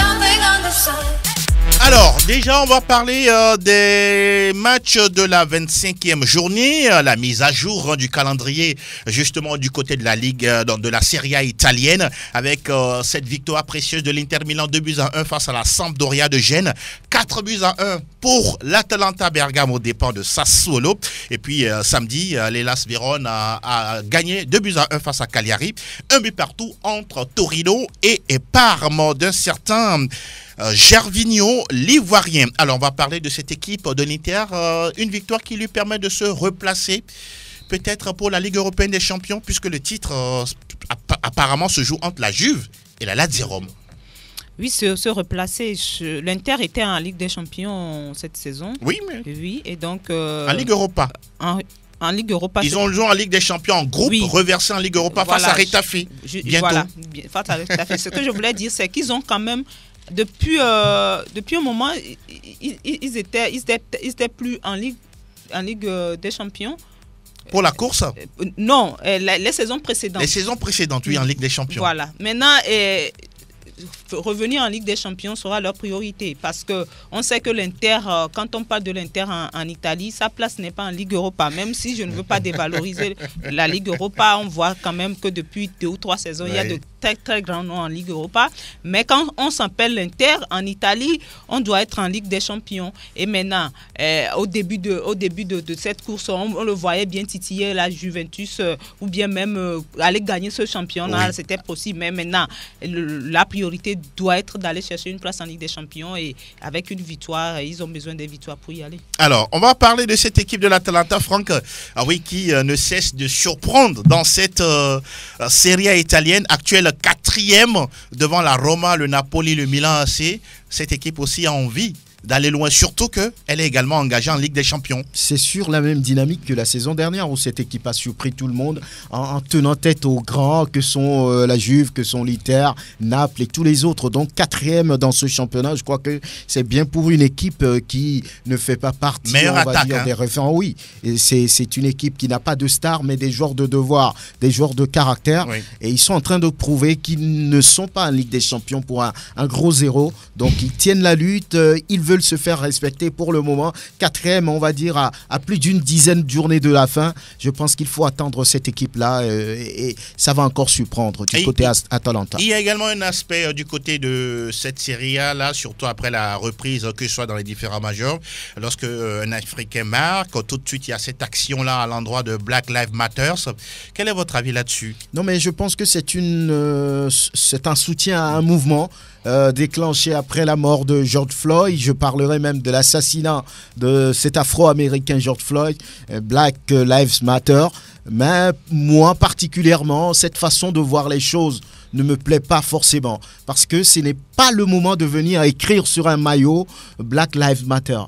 Alors, déjà, on va parler euh, des matchs de la vingt-cinquième journée, euh, la mise à jour hein, du calendrier, justement, du côté de la Ligue, euh, de la Serie A italienne, avec euh, cette victoire précieuse de l'Inter Milan, deux buts à un face à la Sampdoria de Gênes, quatre buts à un pour l'Atalanta Bergame au départ de Sassuolo. Et puis, euh, samedi, euh, l'Hellas Vérone a, a gagné deux buts à un face à Cagliari, un but partout entre Torino et, et Parme d'un certain... Euh, Gervinho, l'Ivoirien. Alors, on va parler de cette équipe de l'Inter. Euh, une victoire qui lui permet de se replacer, peut-être pour la Ligue européenne des champions, puisque le titre euh, apparemment se joue entre la Juve et la Lazio Rome. Oui, se, se replacer. L'Inter était en Ligue des champions cette saison. Oui, mais... Oui, et donc... Euh, en Ligue Europa. En, en Ligue Europa. Ils ont joué en Ligue des champions en groupe, oui. Reversé en Ligue Europa voilà, face à Retafe. Je, bientôt. Voilà, face à Retafe. Ce que je voulais dire, c'est qu'ils ont quand même... Depuis, euh, depuis un moment, ils, ils, ils, étaient, ils, étaient, ils étaient plus en Ligue, en Ligue des champions. Pour la course euh, Non, euh, les, les saisons précédentes. Les saisons précédentes, oui, en Ligue des champions. Voilà. Maintenant, euh, revenir en Ligue des champions sera leur priorité parce qu'on sait que l'Inter, euh, quand on parle de l'Inter en, en Italie, sa place n'est pas en Ligue Europa. Même si je ne veux pas dévaloriser la Ligue Europa, on voit quand même que depuis deux ou trois saisons, ouais. Il y a de très très grands noms en Ligue Europa. Mais quand on s'appelle l'Inter en Italie, on doit être en Ligue des champions. Et maintenant, euh, au début de, au début de, de cette course, on, on le voyait bien titiller la Juventus euh, ou bien même euh, aller gagner ce championnat. Oui. C'était possible. Mais maintenant, le, la priorité doit être d'aller chercher une place en Ligue des champions. Et avec une victoire, ils ont besoin des victoires pour y aller. Alors, on va parler de cette équipe de l'Atalanta, Franck, ah oui, qui euh, ne cesse de surprendre dans cette euh, Serie A italienne actuelle. Quatrième devant la Roma, le Napoli, le Milan A C. Cette équipe aussi a envie d'aller loin, surtout qu'elle est également engagée en Ligue des Champions. C'est sur la même dynamique que la saison dernière où cette équipe a surpris tout le monde en, en tenant tête aux grands que sont euh, la Juve, que sont l'Inter, Naples et tous les autres. Donc quatrième dans ce championnat, je crois que c'est bien pour une équipe euh, qui ne fait pas partie Meilleure on va attaque, dire, hein. des référents. Oui, c'est, c'est une équipe qui n'a pas de stars mais des joueurs de devoir, des joueurs de caractère. Oui. Et ils sont en train de prouver qu'ils ne sont pas en Ligue des Champions pour un, un gros zéro. Donc ils tiennent la lutte, euh, ils veulent se faire respecter pour le moment. Quatrième, on va dire, à, à plus d'une dizaine de journées de la fin. Je pense qu'il faut attendre cette équipe-là euh, et, et ça va encore surprendre du et côté il, Atalanta. Il y a également un aspect euh, du côté de cette Serie A, surtout après la reprise, que ce soit dans les différents majeurs. Lorsque euh, un Africain marque, tout de suite, il y a cette action-là à l'endroit de Black Lives Matter. Quel est votre avis là-dessus? Non, mais je pense que c'est une, euh, c'est un soutien à un mouvement Euh, déclenché après la mort de George Floyd. Je parlerai même de l'assassinat de cet Afro-Américain George Floyd, euh, Black Lives Matter. Mais moi particulièrement, cette façon de voir les choses ne me plaît pas forcément parce que ce n'est pas le moment de venir écrire sur un maillot Black Lives Matter.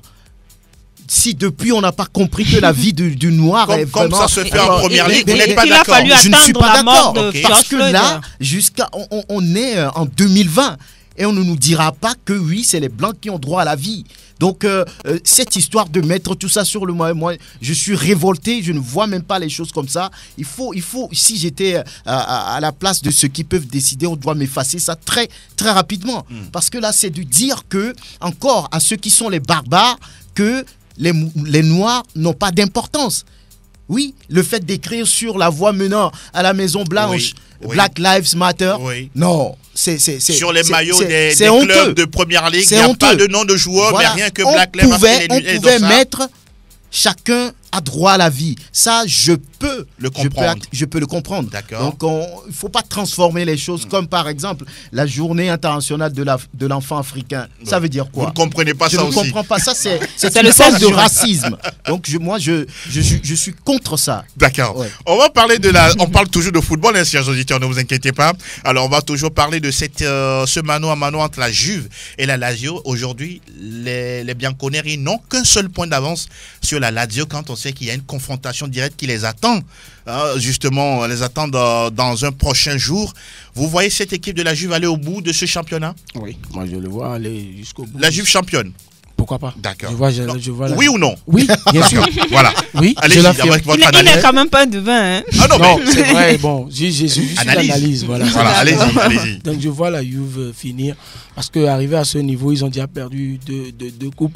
Si depuis on n'a pas compris que la vie du, du noir comme, est comme vraiment... ça se fait en première ligue, vous n'êtes pas d'accord. d'accord. Je ne suis pas d'accord okay. parce que là, jusqu'à on, on est en deux mille vingt et on ne nous dira pas que oui, c'est les Blancs qui ont droit à la vie. Donc, euh, euh, cette histoire de mettre tout ça sur le moi, moi, je suis révolté, je ne vois même pas les choses comme ça. Il faut, il faut si j'étais à, à, à la place de ceux qui peuvent décider, on doit m'effacer ça très, très rapidement. Mm. Parce que là, c'est de dire que, encore à ceux qui sont les barbares, que les, les Noirs n'ont pas d'importance. Oui, le fait d'écrire sur la voie menant à la Maison Blanche, oui, oui. Black Lives Matter, oui. non. C'est, c'est, c'est, sur les c'est, maillots c'est, des, c'est des honteux. clubs de première ligue, il n'y a honteux. pas de nom de joueur, voilà. mais rien que on Black Lives Matter. On les, pouvait les mettre chacun a droit à la vie. Ça, je peux le comprendre. Je peux, je peux le comprendre. D'accord. Donc, il ne faut pas transformer les choses mmh. comme, par exemple, la journée internationale de, la, de l'enfant africain. Bon. Ça veut dire quoi? Vous ne comprenez pas je ça aussi. Je ne comprends pas ça. C'est, c'est, c'est une forme de racisme. Donc, je, moi, je, je, je, je suis contre ça. D'accord. Ouais. On va parler de la... On parle toujours de football, hein, chers auditeurs, ne vous inquiétez pas. Alors, on va toujours parler de cette, euh, ce mano à mano entre la Juve et la Lazio. Aujourd'hui, les, les Bianconeri n'ont qu'un seul point d'avance sur la Lazio quand on sait qu'il y a une confrontation directe qui les attend, hein, justement, les attend dans, dans un prochain jour. Vous voyez cette équipe de la Juve aller au bout de ce championnat? Oui, moi je le vois aller jusqu'au bout. La Juve championne? Pourquoi pas? D'accord. Je vois, je, je vois la... Oui ou non? Oui, bien sûr. Voilà. Oui, allez-y avec votre il, analyse. Il n'est quand même pas de vin. Hein? Ah non, non mais... c'est vrai. Bon, j'ai, j'ai juste analyse. l'analyse. Voilà. Voilà, allez-y, allez-y. Donc je vois la Juve finir parce qu'arrivé à ce niveau, ils ont déjà perdu deux, deux, deux coupes.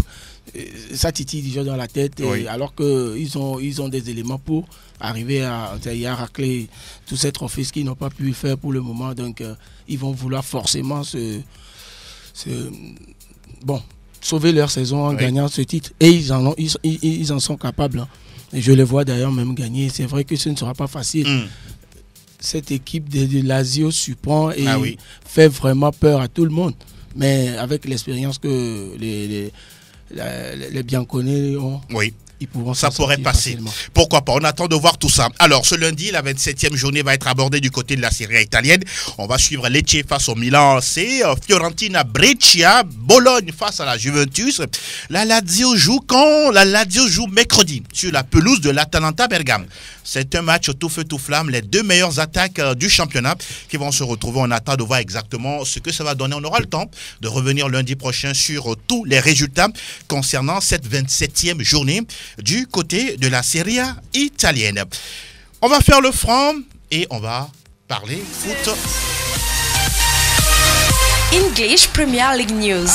Ça titille déjà dans la tête, oui. et alors qu'ils ont, ils ont des éléments pour arriver à, à racler tous ces trophées, ce qu'ils n'ont pas pu faire pour le moment. Donc, euh, ils vont vouloir forcément se, se, bon, sauver leur saison en oui. gagnant ce titre. Et ils en, ont, ils, ils, ils en sont capables. Hein. Et je les vois d'ailleurs même gagner. C'est vrai que ce ne sera pas facile. Mm. Cette équipe de, de Lazio surprend et ah oui. fait vraiment peur à tout le monde. Mais avec l'expérience que les... les Les, les Bianconeri ont. Oui. Ils pourront ça pourrait passer. Facilement. Pourquoi pas? On attend de voir tout ça. Alors, ce lundi, la vingt-septième journée va être abordée du côté de la Serie A italienne. On va suivre Lecce face au Milan A C, Fiorentina Brescia, Bologne face à la Juventus. La Lazio joue quand? La Lazio joue mercredi sur la pelouse de l'Atalanta Bergame. C'est un match tout feu tout flamme. Les deux meilleures attaques euh, du championnat qui vont se retrouver. On attend de voir exactement ce que ça va donner. On aura le temps de revenir lundi prochain sur euh, tous les résultats concernant cette vingt-septième journée du côté de la Serie A italienne. On va faire le franc et on va parler foot. English Premier League News.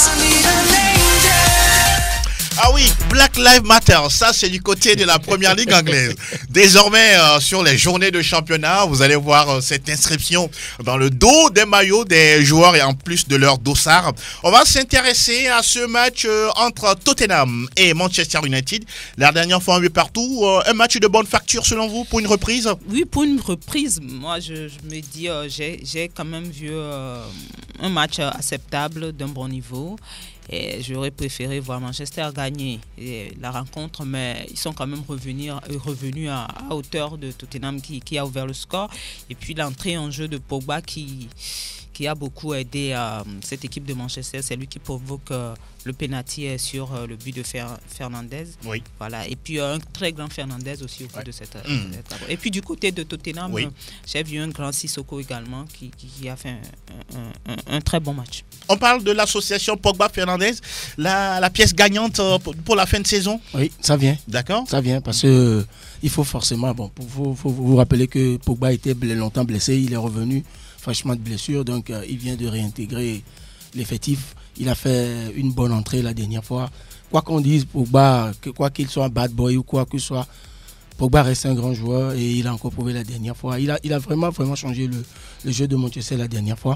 Ah oui, Black Lives Matter, ça c'est du côté de la première ligue anglaise. Désormais, euh, sur les journées de championnat, vous allez voir euh, cette inscription dans le dos des maillots des joueurs et en plus de leur dossard. On va s'intéresser à ce match euh, entre Tottenham et Manchester United. La dernière fois, on a vu partout. Euh, un match de bonne facture selon vous pour une reprise? Oui, pour une reprise, moi je, je me dis, euh, j'ai, j'ai quand même vu euh, un match acceptable d'un bon niveau. Et j'aurais préféré voir Manchester gagner la rencontre, mais ils sont quand même revenus, revenus à, à hauteur de Tottenham qui, qui a ouvert le score. Et puis l'entrée en jeu de Pogba qui, qui a beaucoup aidé euh, cette équipe de Manchester. C'est lui qui provoque euh, le penalty sur euh, le but de Fer- Fernandez. Oui. Voilà. Et puis euh, un très grand Fernandez aussi au bout ouais. de cette, mmh. cette... Et puis du côté de Tottenham, oui. euh, j'ai vu un grand Sissoko également qui, qui, qui a fait un, un, un, un très bon match. On parle de l'association Pogba-Fernandez, la, la pièce gagnante pour, pour la fin de saison? Oui, ça vient. D'accord. Ça vient parce que euh, il faut forcément, bon, il faut, faut vous rappeler que Pogba était longtemps blessé, il est revenu franchement de blessure, donc euh, il vient de réintégrer l'effectif. Il a fait une bonne entrée la dernière fois. Quoi qu'on dise, Pogba, que, quoi qu'il soit un bad boy ou quoi que ce soit, Pogba reste un grand joueur et il a encore prouvé la dernière fois. Il a, il a vraiment, vraiment changé le, le jeu de Manchester la dernière fois.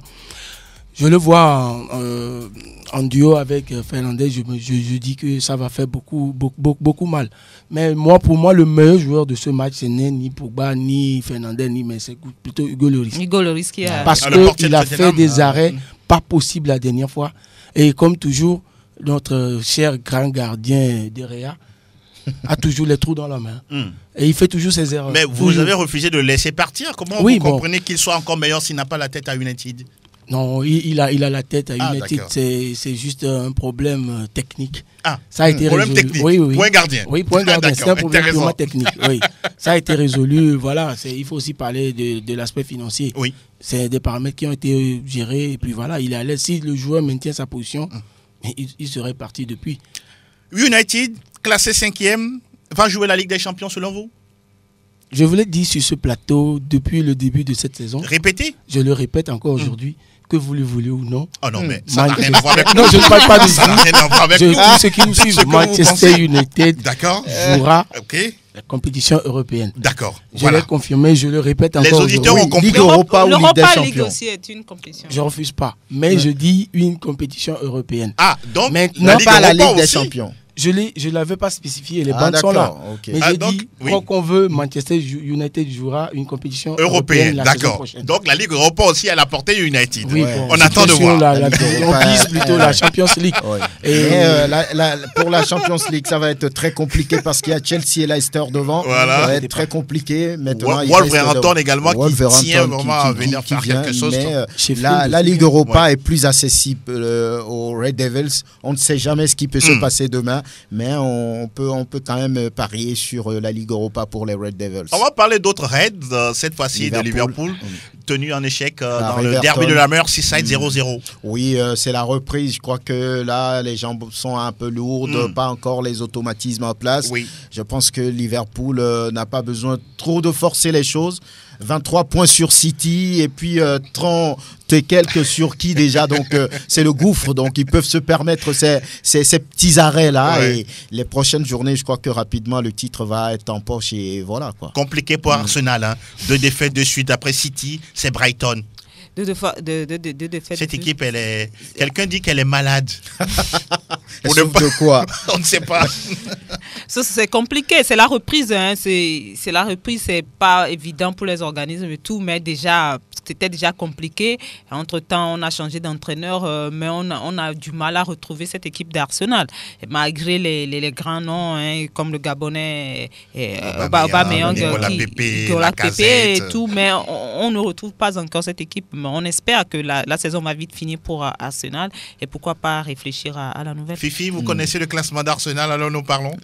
Je le vois en, euh, en duo avec Fernandez, je, je, je dis que ça va faire beaucoup, beaucoup, beaucoup mal. Mais moi, pour moi, le meilleur joueur de ce match, ce n'est ni Pogba, ni Fernandez, ni mais c'est plutôt Hugo Lloris. Hugo Lloris qui a... Parce qu'il a fait des arrêts pas possibles la dernière fois. Et comme toujours, notre cher grand gardien Derrea a toujours les trous dans la main. Mm. Et il fait toujours ses erreurs. Mais vous toujours. avez refusé de le laisser partir. Comment oui, vous bon. comprenez qu'il soit encore meilleur s'il n'a pas la tête à United? Non, il, il, a, il a la tête à ah, United, c'est, c'est juste un problème technique. Ah, ça a été problème résolu. technique, oui, oui, point gardien. Oui, point gardien, c'est un problème purement technique. Oui. ça a été résolu. Voilà, il faut aussi parler de, de l'aspect financier. Oui. C'est des paramètres qui ont été gérés. Et puis voilà, il est à l'aise. Si le joueur maintient sa position, mm. il, il serait parti depuis. United, classé cinquième, va jouer la Ligue des Champions selon vous? Je vous l'ai dit sur ce plateau depuis le début de cette saison. Répétez. Je le répète encore mm. aujourd'hui. Que vous le voulez ou non. Oh non, mmh. mais ça n'a rien à voir avec nous. Non, je ne parle pas de ça. n'a rien à voir avec je, nous. Tous ceux qui nous suivent, Manchester United jouera okay. la compétition européenne. D'accord. Je voilà. l'ai confirmé, je le répète encore. Les auditeurs ont compris. Ligue Europa ou Ligue des Champions. Ligue aussi est une compétition. Je ne refuse pas. Mais ouais. je dis une compétition européenne. Ah, donc maintenant, la Ligue pas la Ligue aussi. des Champions. Je ne l'avais pas spécifié, les ah, bandes sont là. Okay. Mais ah, j'ai donc, dit, oui. quand on veut, Manchester United jouera une compétition européenne. européenne. D'accord. Donc la Ligue Europa aussi, elle a porté United. Oui, ouais. bon, on attend de voir. La, la, on vise plutôt la Champions League. Ouais. Et mais, euh, la, la, pour la Champions League, ça va être très compliqué parce qu'il y a Chelsea et Leicester devant. Voilà. Ça va être très compliqué. Maintenant, Wolverhampton également qui Wolverhampton tient vraiment qui, à venir qui, faire qui vient, quelque chose. Mais euh, la, la Ligue Europa ouais. est plus accessible euh, aux Red Devils. On ne sait jamais ce qui peut mm. se passer demain, mais on peut, on peut quand même parier sur euh, la Ligue Europa pour les Red Devils. On va parler d'autres Reds, euh, cette fois-ci de Liverpool, mm. tenu en échec euh, dans Riverton. Le derby de la Merseyside zéro zéro. Oui, euh, c'est la reprise. Je crois que là, les jambes sont un peu lourdes, mm. pas encore les automatismes en place. Oui. Je pense que Liverpool euh, n'a pas besoin trop de forcer les choses. vingt-trois points sur City et puis euh, trente et quelques sur qui déjà, donc euh, c'est le gouffre, donc ils peuvent se permettre ces, ces, ces petits arrêts là ouais. Et les prochaines journées, je crois que rapidement le titre va être en poche et voilà quoi. Compliqué pour mmh. Arsenal, hein. Deux défaites de suite après City, c'est Brighton. De, de, de, de, de, de, de Cette de équipe, elle est. Quelqu'un dit qu'elle est malade. Pour ne pas... de quoi? On ne sait pas. C'est compliqué, c'est la reprise. Hein. C'est la reprise, c'est pas évident pour les organismes et tout, mais déjà, c'était déjà compliqué. Entre-temps, on a changé d'entraîneur, euh, mais on a, on a du mal à retrouver cette équipe d'Arsenal. Malgré les, les, les grands noms, hein, comme le Gabonais, et, euh, Aubameyang, Nicolas Pepe et tout, mais on, on ne retrouve pas encore cette équipe. On espère que la, la saison va vite finir pour Arsenal et pourquoi pas réfléchir à, à la nouvelle. Fifi, vous mmh. connaissez le classement d'Arsenal, alors nous parlons.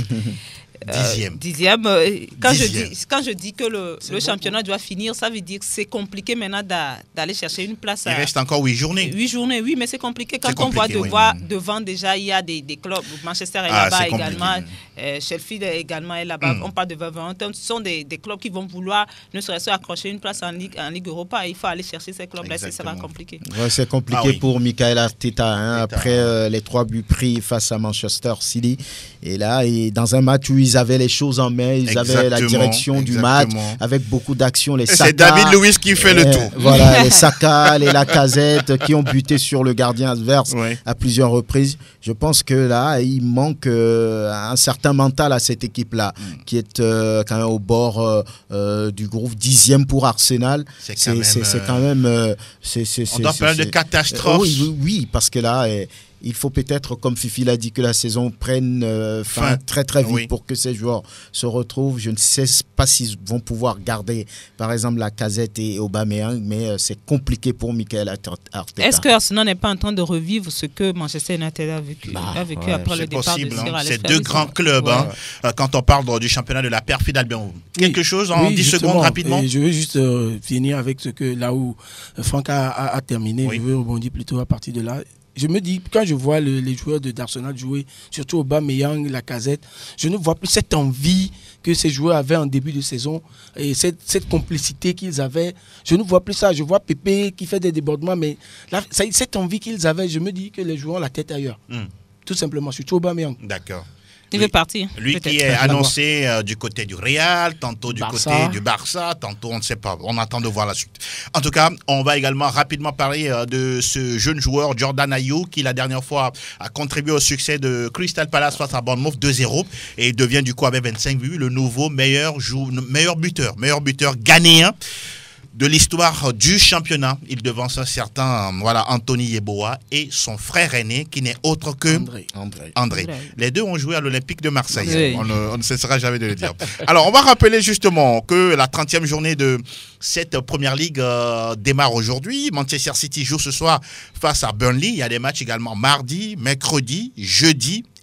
Dixième. Euh, dixième. Euh, quand, Dixième. Je dis, quand je dis que le, le championnat doit finir, ça veut dire que c'est compliqué maintenant d'aller chercher une place. Il à... reste encore huit journées. Huit journées, oui, mais c'est compliqué. Quand compliqué, on voit devant, oui. devant déjà, il y a des, des clubs. Manchester est ah, là-bas également. Euh, Sheffield également est là-bas. Mm. On parle de Wolverhampton. Ce sont des, des clubs qui vont vouloir ne serait-ce accrocher une place en Ligue, en Ligue Europa. Il faut aller chercher ces clubs-là. Ça sera compliqué. Ouais, c'est compliqué ah, oui. pour Mikel Arteta. Hein, après euh, les trois buts pris face à Manchester City. Et là, et dans un match où ils avaient les choses en main, ils exactement, avaient la direction du match avec beaucoup d'actions. Les Saka, c'est David Luiz qui fait et, le tout. Voilà, les Saka, les Lacazette qui ont buté sur le gardien adverse oui. à plusieurs reprises. Je pense que là, il manque euh, un certain mental à cette équipe-là, mm. qui est euh, quand même au bord euh, euh, du groupe dixième pour Arsenal. C'est quand même... C'est quand même euh, c est, c est, on doit parler de catastrophe. Oui, oui, oui, parce que là... Et, il faut peut-être, comme Fifi l'a dit, que la saison prenne euh, fin, fin très très vite oui. pour que ces joueurs se retrouvent. Je ne sais pas s'ils vont pouvoir garder, par exemple, Lacazette et Aubameyang, mais euh, c'est compliqué pour Mikel Arteta. Est-ce que Arsenal n'est pas en train de revivre ce que Manchester United a vécu, bah, a vécu ouais. après le départ possible, de Sir hein. Alex C'est deux grands clubs, ouais. hein, ouais. quand on parle du championnat de la perfide Albion. Quelque oui. chose en oui, dix secondes rapidement. Je veux juste euh, finir avec ce que là où Franck a, a, a terminé. Oui. Je veux rebondir plutôt à partir de là. Je me dis, quand je vois le, les joueurs d'Arsenal jouer, surtout Aubameyang, Lacazette, je ne vois plus cette envie que ces joueurs avaient en début de saison et cette, cette complicité qu'ils avaient. Je ne vois plus ça. Je vois Pépé qui fait des débordements, mais là, ça, cette envie qu'ils avaient, je me dis que les joueurs ont la tête ailleurs. Mm. Tout simplement, surtout Aubameyang. D'accord. Il veut partir. Lui qui est annoncé euh, du côté du Real, tantôt du Barça. côté du Barça, tantôt on ne sait pas. On attend de voir la suite. En tout cas, on va également rapidement parler euh, de ce jeune joueur, Jordan Ayew, qui la dernière fois a contribué au succès de Crystal Palace face à Bournemouth deux zéro et devient du coup avec vingt-cinq buts le nouveau meilleur, jou meilleur buteur, meilleur buteur ghanéen de l'histoire du championnat. Il devance un certain voilà, Anthony Yeboah et son frère aîné qui n'est autre que André. André. André. Les deux ont joué à l'Olympique de Marseille. Oui. On, ne, on ne cessera jamais de le dire. Alors, on va rappeler justement que la trentième journée de cette première ligue euh, démarre aujourd'hui. Manchester City joue ce soir face à Burnley. Il y a des matchs également mardi, mercredi, jeudi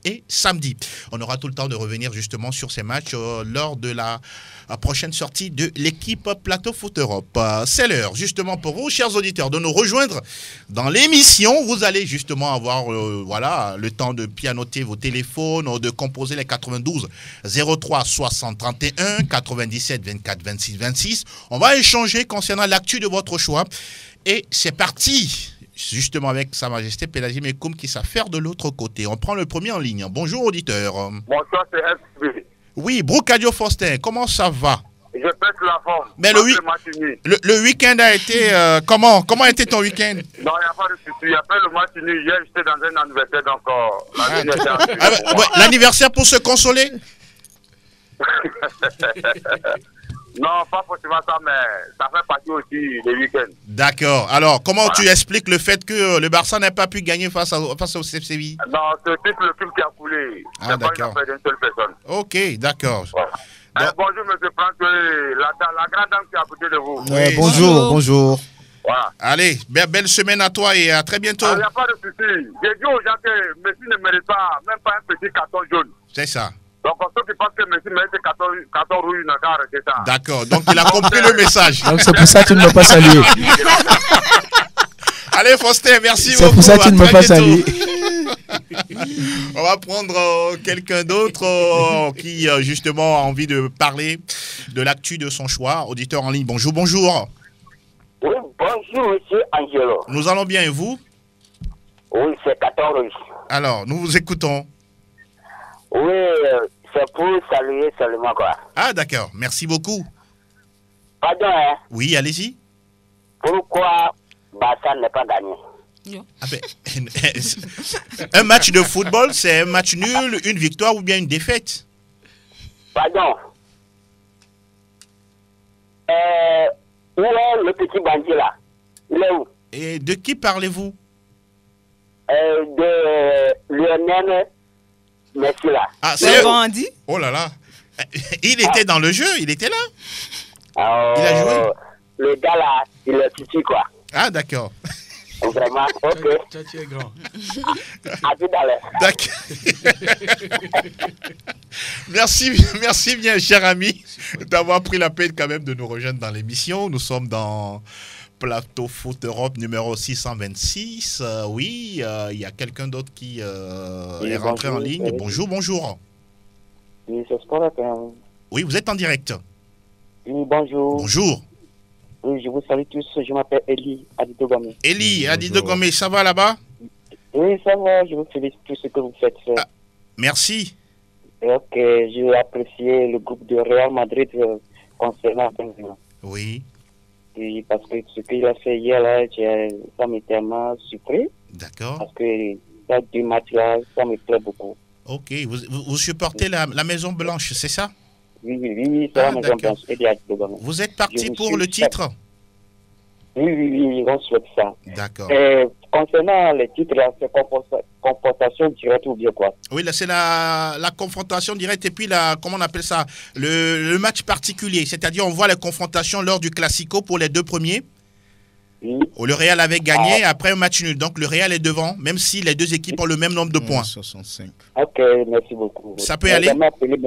et samedi. On aura tout le temps de revenir justement sur ces matchs euh, lors de la euh, prochaine sortie de l'équipe Plateau Foot Europe. Euh, c'est l'heure justement pour vous, chers auditeurs, de nous rejoindre dans l'émission. Vous allez justement avoir euh, voilà, le temps de pianoter vos téléphones, de composer les quatre-vingt-douze zéro trois soixante trente et un quatre-vingt-dix-sept vingt-quatre vingt-six vingt-six. On va échanger concernant l'actu de votre choix. Et c'est parti, justement avec Sa Majesté Pélagie Mekoum qui s'affaire de l'autre côté. On prend le premier en ligne. Bonjour auditeur. Bonsoir, c'est F B. Oui, Brocadio Faustin, comment ça va? Je pète la forme. Mais le, wi- le, le week-end a été euh, comment? Comment a été ton week-end? Non, il n'y a pas de souci. Après le match nul, hier, j'étais dans un anniversaire, donc euh, ah, l'anniversaire. Ah, bah, ouais, l'anniversaire pour se consoler? Non, pas forcément ça, mais ça fait partie aussi des week-ends. D'accord. Alors, comment voilà. tu expliques le fait que le Barça n'a pas pu gagner face, à, face au C F C Séville? Non, c'est le film qui a coulé. Ah, c'est d'accord. pas une affaire d'une seule personne. Ok, d'accord. Voilà. Donc... Eh, bonjour, monsieur Franck, la, la grande dame qui est à côté de vous. Ouais, oui. Bonjour, bonjour. Voilà. Allez, be- belle semaine à toi et à très bientôt. Il n'y a pas de souci. J'ai dit aux gens que Messi ne mérite pas, même pas un petit carton jaune. C'est ça. Donc, ceux qui pensent que Messi mérite carton, carton rouge, il n'a qu'à arrêter ça. D'accord, donc il a compris le message. Donc c'est pour ça que tu ne m'as pas salué. Allez, Faustin, merci c'est beaucoup. C'est pour ça que tu ne m'as pas salué. On va prendre euh, quelqu'un d'autre euh, qui, euh, justement, a envie de parler de l'actu de son choix. Auditeur en ligne, bonjour, bonjour. Oui, bonjour, monsieur Angelo. Nous allons bien, et vous? Oui, c'est quatorze. Alors, nous vous écoutons. Oui, c'est pour saluer seulement, quoi. Ah, d'accord, merci beaucoup. Pardon, hein? Oui, allez-y. Pourquoi Barça n'est pas gagné? Ah ben, un match de football, c'est un match nul, une victoire ou bien une défaite? Pardon. Euh, où est le petit bandit là? Il est où? Et de qui parlez-vous? euh, De Lionel Messi là. Ah, c'est le bandit? Oh là là. Il était ah. dans le jeu, il était là. Euh, il a joué. Le gars là, il est petit quoi. Ah, d'accord. Vraiment, ok. Tu es grand. À tout à l'heure. D'accord. Merci, merci bien, cher ami, d'avoir pris la peine quand même de nous rejoindre dans l'émission. Nous sommes dans Plateau Foot Europe numéro six cent vingt-six. Euh, oui, il euh, y a quelqu'un d'autre qui euh, oui, est rentré bonjour, en ligne. Bonjour, bonjour. Oui, c'est Sport F M. Oui, vous êtes en direct. Oui, bonjour. Bonjour. Oui, je vous salue tous. Je m'appelle Elie Adidogame. Elie Adidogame, ça va là-bas? Oui, ça va. Je vous félicite tout ce que vous faites. Ah, merci. Ok, j'ai apprécié le groupe de Real Madrid euh, concernant Benzema. Oui. Et parce que ce qu'il a fait hier, là, ça m'a tellement surpris. D'accord. Parce que ça, du match-là, ça me plaît beaucoup. Ok, vous, vous, vous supportez la, la Maison Blanche, c'est ça? Oui, oui, oui, c'est ah, la Maison Blanche. Vous êtes parti pour le titre? Oui, oui, oui, on souhaite ça. D'accord. Et concernant les titres, c'est confrontation directe ou bien quoi? Oui, là, c'est la, la confrontation directe et puis la, comment on appelle ça? Le, le match particulier, c'est-à-dire on voit les confrontations lors du Classico pour les deux premiers. Oui. Où le Real avait gagné ah. après un match nul. Donc le Real est devant, même si les deux équipes ont le même nombre de points. soixante-cinq. Ok, merci beaucoup. Ça peut aller?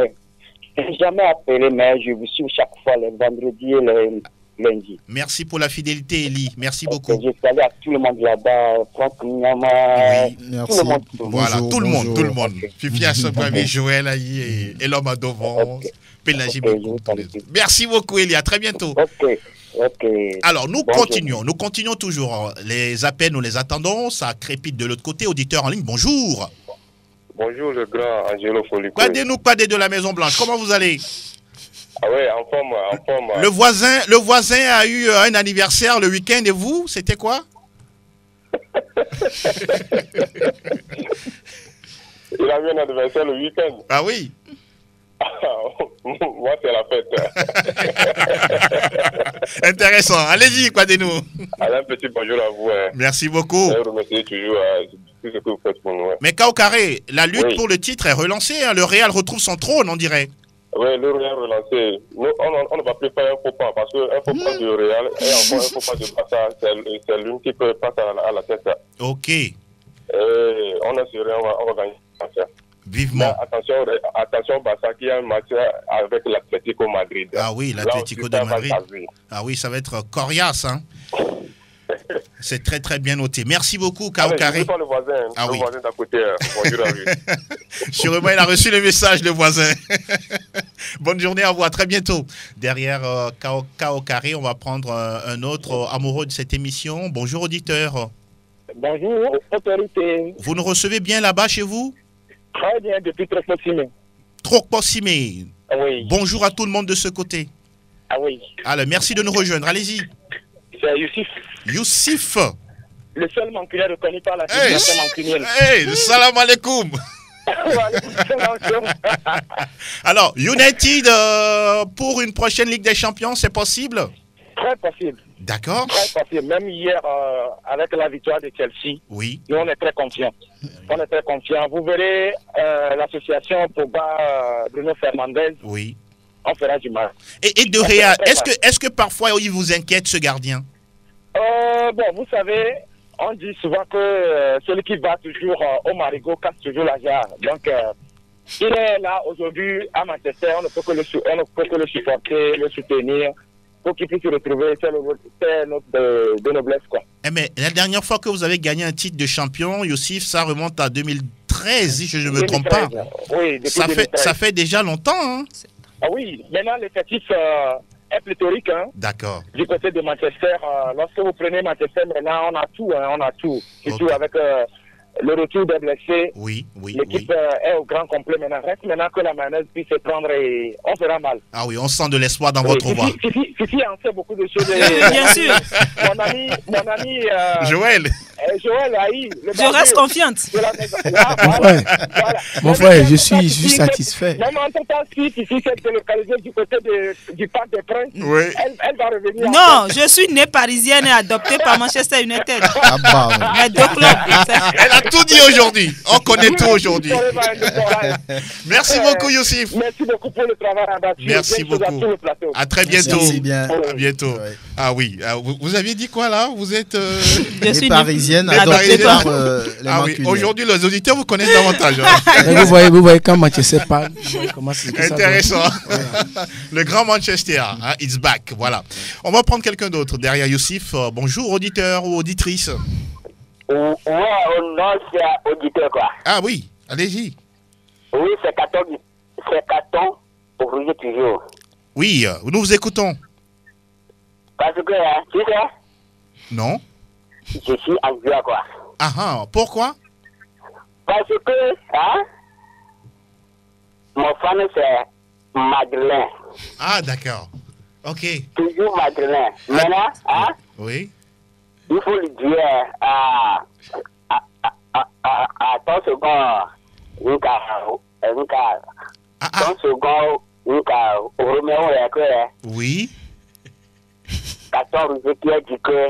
Je n'ai jamais appelé, mais je vous suis chaque fois les vendredis et les lundis. Merci pour la fidélité, Elie. Merci okay, beaucoup. Je salue à tout le monde là-bas, Franck Nyama, oui, merci. tout le monde. Tout voilà, bonjour, tout le monde, bonjour. tout le monde. Fifi Assobrami, Joël Aïe et, et l'homme à Dovon, okay. Pélagie okay, Mekoum. Merci beaucoup, Elie. À très bientôt. Ok. Okay. Alors, nous bonjour. continuons, nous continuons toujours. Les appels, nous les attendons. Ça crépite de l'autre côté. Auditeur en ligne, bonjour. Bonjour, le grand Angelo Folico. Quoi de nous, quoi de la Maison Blanche? Comment vous allez? Ah ouais, en forme, en forme. Le voisin, le voisin a eu un anniversaire le week-end et vous, c'était quoi? Il a eu un anniversaire le week-end. Ah oui. Moi, c'est la fête. Intéressant. Allez-y, quoi de nous? Allez, un petit bonjour à vous. Hein. Merci beaucoup. Je vous remercie toujours euh, tout ce que vous faites pour nous. Hein. Mais Kao Carré, la lutte oui. pour le titre est relancée. Hein. Le Real retrouve son trône, on dirait. Oui, le Real relancé. Nous, on, on, on ne va plus faire un faux pas parce qu'un faux pas du Real et encore un faux pas du Barça, c'est l'une qui peut passer à la, à la tête. Ok. Et on est sûr, on va, on va gagner. Vivement. Mais attention, attention, Barça qui a un match avec l'Atlético Madrid. Ah oui, l'Atlético de Madrid. Ah oui, ça va être coriace, hein. C'est très très bien noté. Merci beaucoup, Kao Carré. Ah, le voisin, ah le oui. voisin d'à côté. Bonjour à lui. Sûrement, il a reçu le message, le voisin. Bonne journée à vous, à très bientôt. Derrière euh, Kao, Kao Carré, on va prendre euh, un autre euh, amoureux de cette émission. Bonjour, auditeur. Bonjour, autorité. Vous nous recevez bien là-bas chez vous? Très bien, depuis Trocmocimé. Trocmocimé. Oui. Bonjour à tout le monde de ce côté. Ah oui. Alors, merci de nous rejoindre. Allez-y. C'est Youssif. Youssif. Le seul mancunien reconnu par la civilisation hey, mancunienne. Hey, salam alaikum. Alors, United euh, pour une prochaine Ligue des Champions, c'est possible? Très possible. D'accord. Très possible. Même hier, euh, avec la victoire de Chelsea, oui. Nous, on est très confiants. On est très confiants. Vous verrez euh, l'association Pogba euh, Bruno Fernandes. Oui. On fera du mal. Et, et de Réal, est-ce que, est-ce que parfois il vous inquiète ce gardien? euh, Bon, vous savez, on dit souvent que euh, celui qui va toujours euh, au marigot casse toujours la jarre. Donc, euh, il est là aujourd'hui à Manchester. On ne peut que le, on ne peut que le supporter, le soutenir pour qu'il puisse se retrouver. C'est notre de, de noblesse, quoi. Eh mais la dernière fois que vous avez gagné un titre de champion, Youssif, ça remonte à deux mille treize, si je ne me trompe pas. Oui, depuis ça, fait, ça fait déjà longtemps, hein? Ah oui, maintenant l'effectif euh, est pléthorique. Hein, d'accord. Du côté de Manchester, euh, lorsque vous prenez Manchester, maintenant on a tout, hein, on a tout. Surtout okay. avec euh, le retour des blessés. Oui, oui, l'équipe oui. euh, est au grand complet maintenant. Reste maintenant que la mayonnaise puisse se prendre et on fera mal. Ah oui, on sent de l'espoir dans oui, votre voix. Fifi, Fifi en sait beaucoup de choses. Bien sûr. Mon ami, mon ami euh, Joël. Euh, Joël, Aïe, je reste confiante. Là, voilà, mon frère, voilà. mon frère je suis, je suis satisfait. Même en tout cas, si Fifi s'est délocalisée du côté de, du Parc des Princes, oui. elle, elle va revenir. Non, je suis née parisienne et adoptée par Manchester United. Ah bah, mais deux clubs. Elle a tout dit aujourd'hui. On connaît tout aujourd'hui. Merci beaucoup, Youssif. Merci beaucoup pour le travail abattu. Merci beaucoup. À, à très bientôt. Merci bien. À bientôt. Ouais. Ah oui. Vous, vous aviez dit quoi là? Vous êtes euh... je suis parisienne, adoptée par euh, les ah oui. Aujourd'hui, les auditeurs vous connaissent davantage. Hein. vous voyez, vous voyez quand Manchester parle. Comment c'est intéressant. Voilà. Le grand Manchester, hein, it's back. Voilà. On va prendre quelqu'un d'autre derrière Youssif. Euh, bonjour, auditeur ou auditrice. Ouais, non, c'est auditeur quoi. Ah oui, allez-y. Oui, c'est Caton, c'est Caton, ouvrier toujours. Oui, nous vous écoutons. Parce que, hein, tu sais. Non. Je suis en joie quoi. Ah ah, pourquoi? Parce que, hein, mon fan c'est Madeleine. Ah d'accord, ok. Toujours Madeleine. Ah. Maintenant, hein. Oui. Il faut lui dire à, à, à, à, à, à ton second, Nika, Nika, ah, ah. ton second, Nika, Roméo et oui. quatorze qui a dit que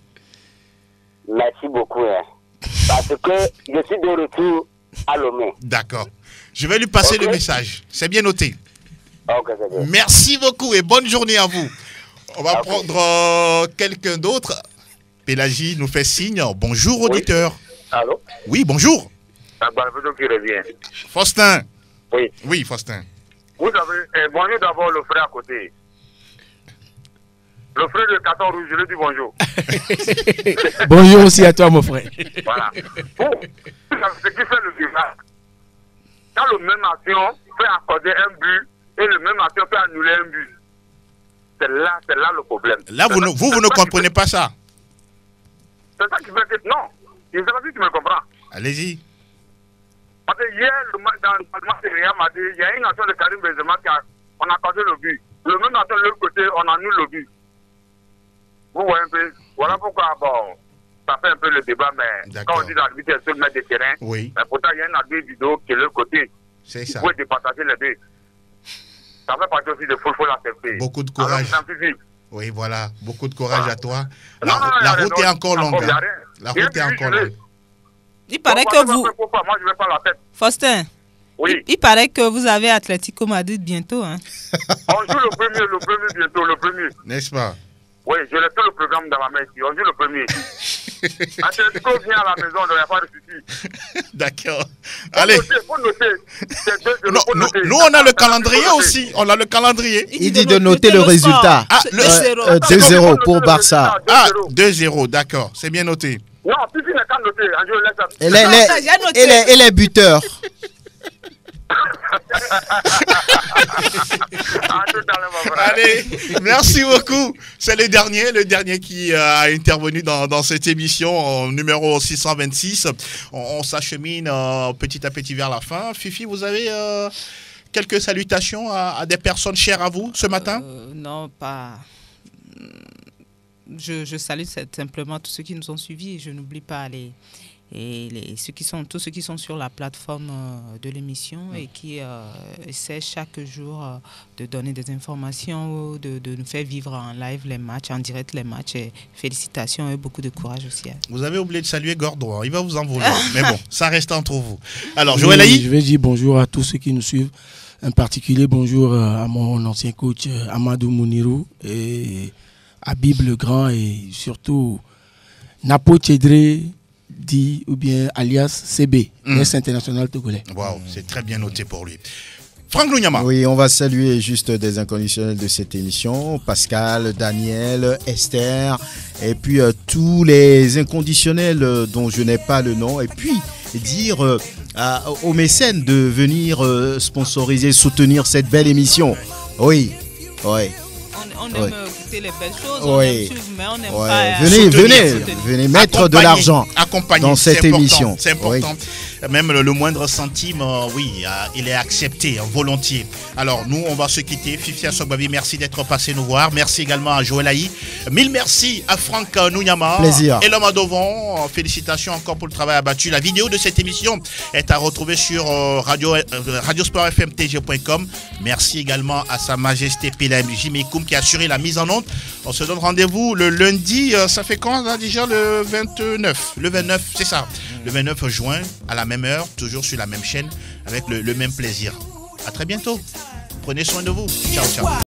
merci beaucoup, hein, parce que je suis de retour à Lomé. D'accord. Je vais lui passer okay. le message. C'est bien noté. Okay, c'est bien. Merci beaucoup et bonne journée à vous. On va okay. prendre euh, quelqu'un d'autre. Pélagie nous fait signe. Bonjour, auditeur. Oui. Allô? Oui, bonjour. Ah, bah, qui revient. Faustin. Oui. Oui, Faustin. Vous avez, eh, bonjour d'abord le frère à côté. Le frère de Caton Rouge, je lui dis bonjour. Bonjour aussi à toi, mon frère. Voilà. Bon, ce qui fait le virage, quand le même action fait accorder un but et le même action fait annuler un but, c'est là, c'est là le problème. Là, vous, ne, vous, vous ne comprenez pas ça. C'est ça qui fait que non. Je ne sais pas si tu me comprends. Allez-y. Parce que hier, dans le match de Real Madrid, il y a une action de Karim Benzema qui a, on a accordé le but. Le même action de l'autre côté, on annule le but. Vous voyez un peu. Voilà pourquoi, bon, ça fait un peu le débat, mais quand on dit l'arbitre est seul maître de terrain, oui. mais pourtant, il y a un arbitre vidéo qui est de l'autre côté. C'est ça. Vous pouvez départager les deux. Ça fait partie aussi de full full accepter. Beaucoup de courage. Alors, oui, voilà. Beaucoup de courage voilà. à toi. La, non, non, non, la non, route non, est encore longue. Encore, hein. La route est encore longue. Il paraît bon, que moi, vous... Pas, moi, je vais pas la tête. Faustin, oui. il, il paraît que vous avez Atlético Madrid bientôt. Hein. On joue le premier, le premier bientôt, le premier. N'est-ce pas? Oui, je laisse le programme dans ma main ici. On joue le premier. Atlético vient à la maison, il n'y a pas de souci. D'accord. Faut Allez. noter, faut noter. C'est deux zéro. Non, nous, nous, on a le calendrier aussi. On a le calendrier. Il dit de noter le résultat. Ah, le- Euh, deux zéro pour Barça. Ah, deux zéro, d'accord. C'est bien noté. Non, Fifi n'est qu'à noter. Je laisse ça. Et les, Non, les- ça, j'ai noté. et les- et les buteurs. Ah, tout à l'heure, mon frère. Allez, merci beaucoup. C'est le dernier, le dernier qui euh, a intervenu dans, dans cette émission, euh, numéro six cent vingt-six. On, on s'achemine euh, petit à petit vers la fin. Fifi, vous avez euh, quelques salutations à, à des personnes chères à vous ce matin? Euh, non, pas. Je, je salue simplement tous ceux qui nous ont suivis et je n'oublie pas les, et les, ceux qui sont, tous ceux qui sont sur la plateforme euh, de l'émission et qui euh, essaient chaque jour euh, de donner des informations, de, de nous faire vivre en live les matchs, en direct les matchs. Et félicitations et beaucoup de courage aussi. Vous avez oublié de saluer Gordo, hein. Il va vous en vouloir. Mais bon, ça reste entre vous. Alors, Joël Aïe. Je vais dire bonjour à tous ceux qui nous suivent. En particulier, bonjour euh, à mon ancien coach euh, Amadou Mounirou et Habib Legrand et surtout Napo Tchedré, dit ou bien alias C B, Mm. l'ex-international togolais. Waouh, c'est très bien noté pour lui. Franck Lunyama. Oui, on va saluer juste des inconditionnels de cette émission. Pascal, Daniel, Esther, et puis euh, tous les inconditionnels euh, dont je n'ai pas le nom. Et puis dire euh, à- aux mécènes de venir euh, sponsoriser, soutenir cette belle émission. Oui, oui. On, on aime Ouais. écouter les belles choses, on Oui. aime suivre, mais on n'aime Ouais. pas. euh, Venez, soutenir, venez, soutenir. venez mettre de Accompagner, l'argent accompagner, dans c'est cette important, émission. C'est important. Même le, le moindre centime, euh, oui, euh, il est accepté, euh, volontiers. Alors, nous, on va se quitter. Fifi Assogbavi, merci d'être passé nous voir. Merci également à Joël Aïe. Mille merci à Franck euh, Nunyama. Plaisir. Et l'homme à Dovon. Euh, Félicitations encore pour le travail abattu. La vidéo de cette émission est à retrouver sur euh, radio, euh, radiosport f m t g point com. Merci également à Sa Majesté P L M Jimmy Koum qui a assuré la mise en onde. On se donne rendez-vous le lundi. euh, ça fait quand là, déjà le vingt-neuf? Le vingt-neuf, c'est ça. Le vingt-neuf juin, à la même heure, toujours sur la même chaîne, avec le, le même plaisir. À très bientôt. Prenez soin de vous. Ciao, ciao.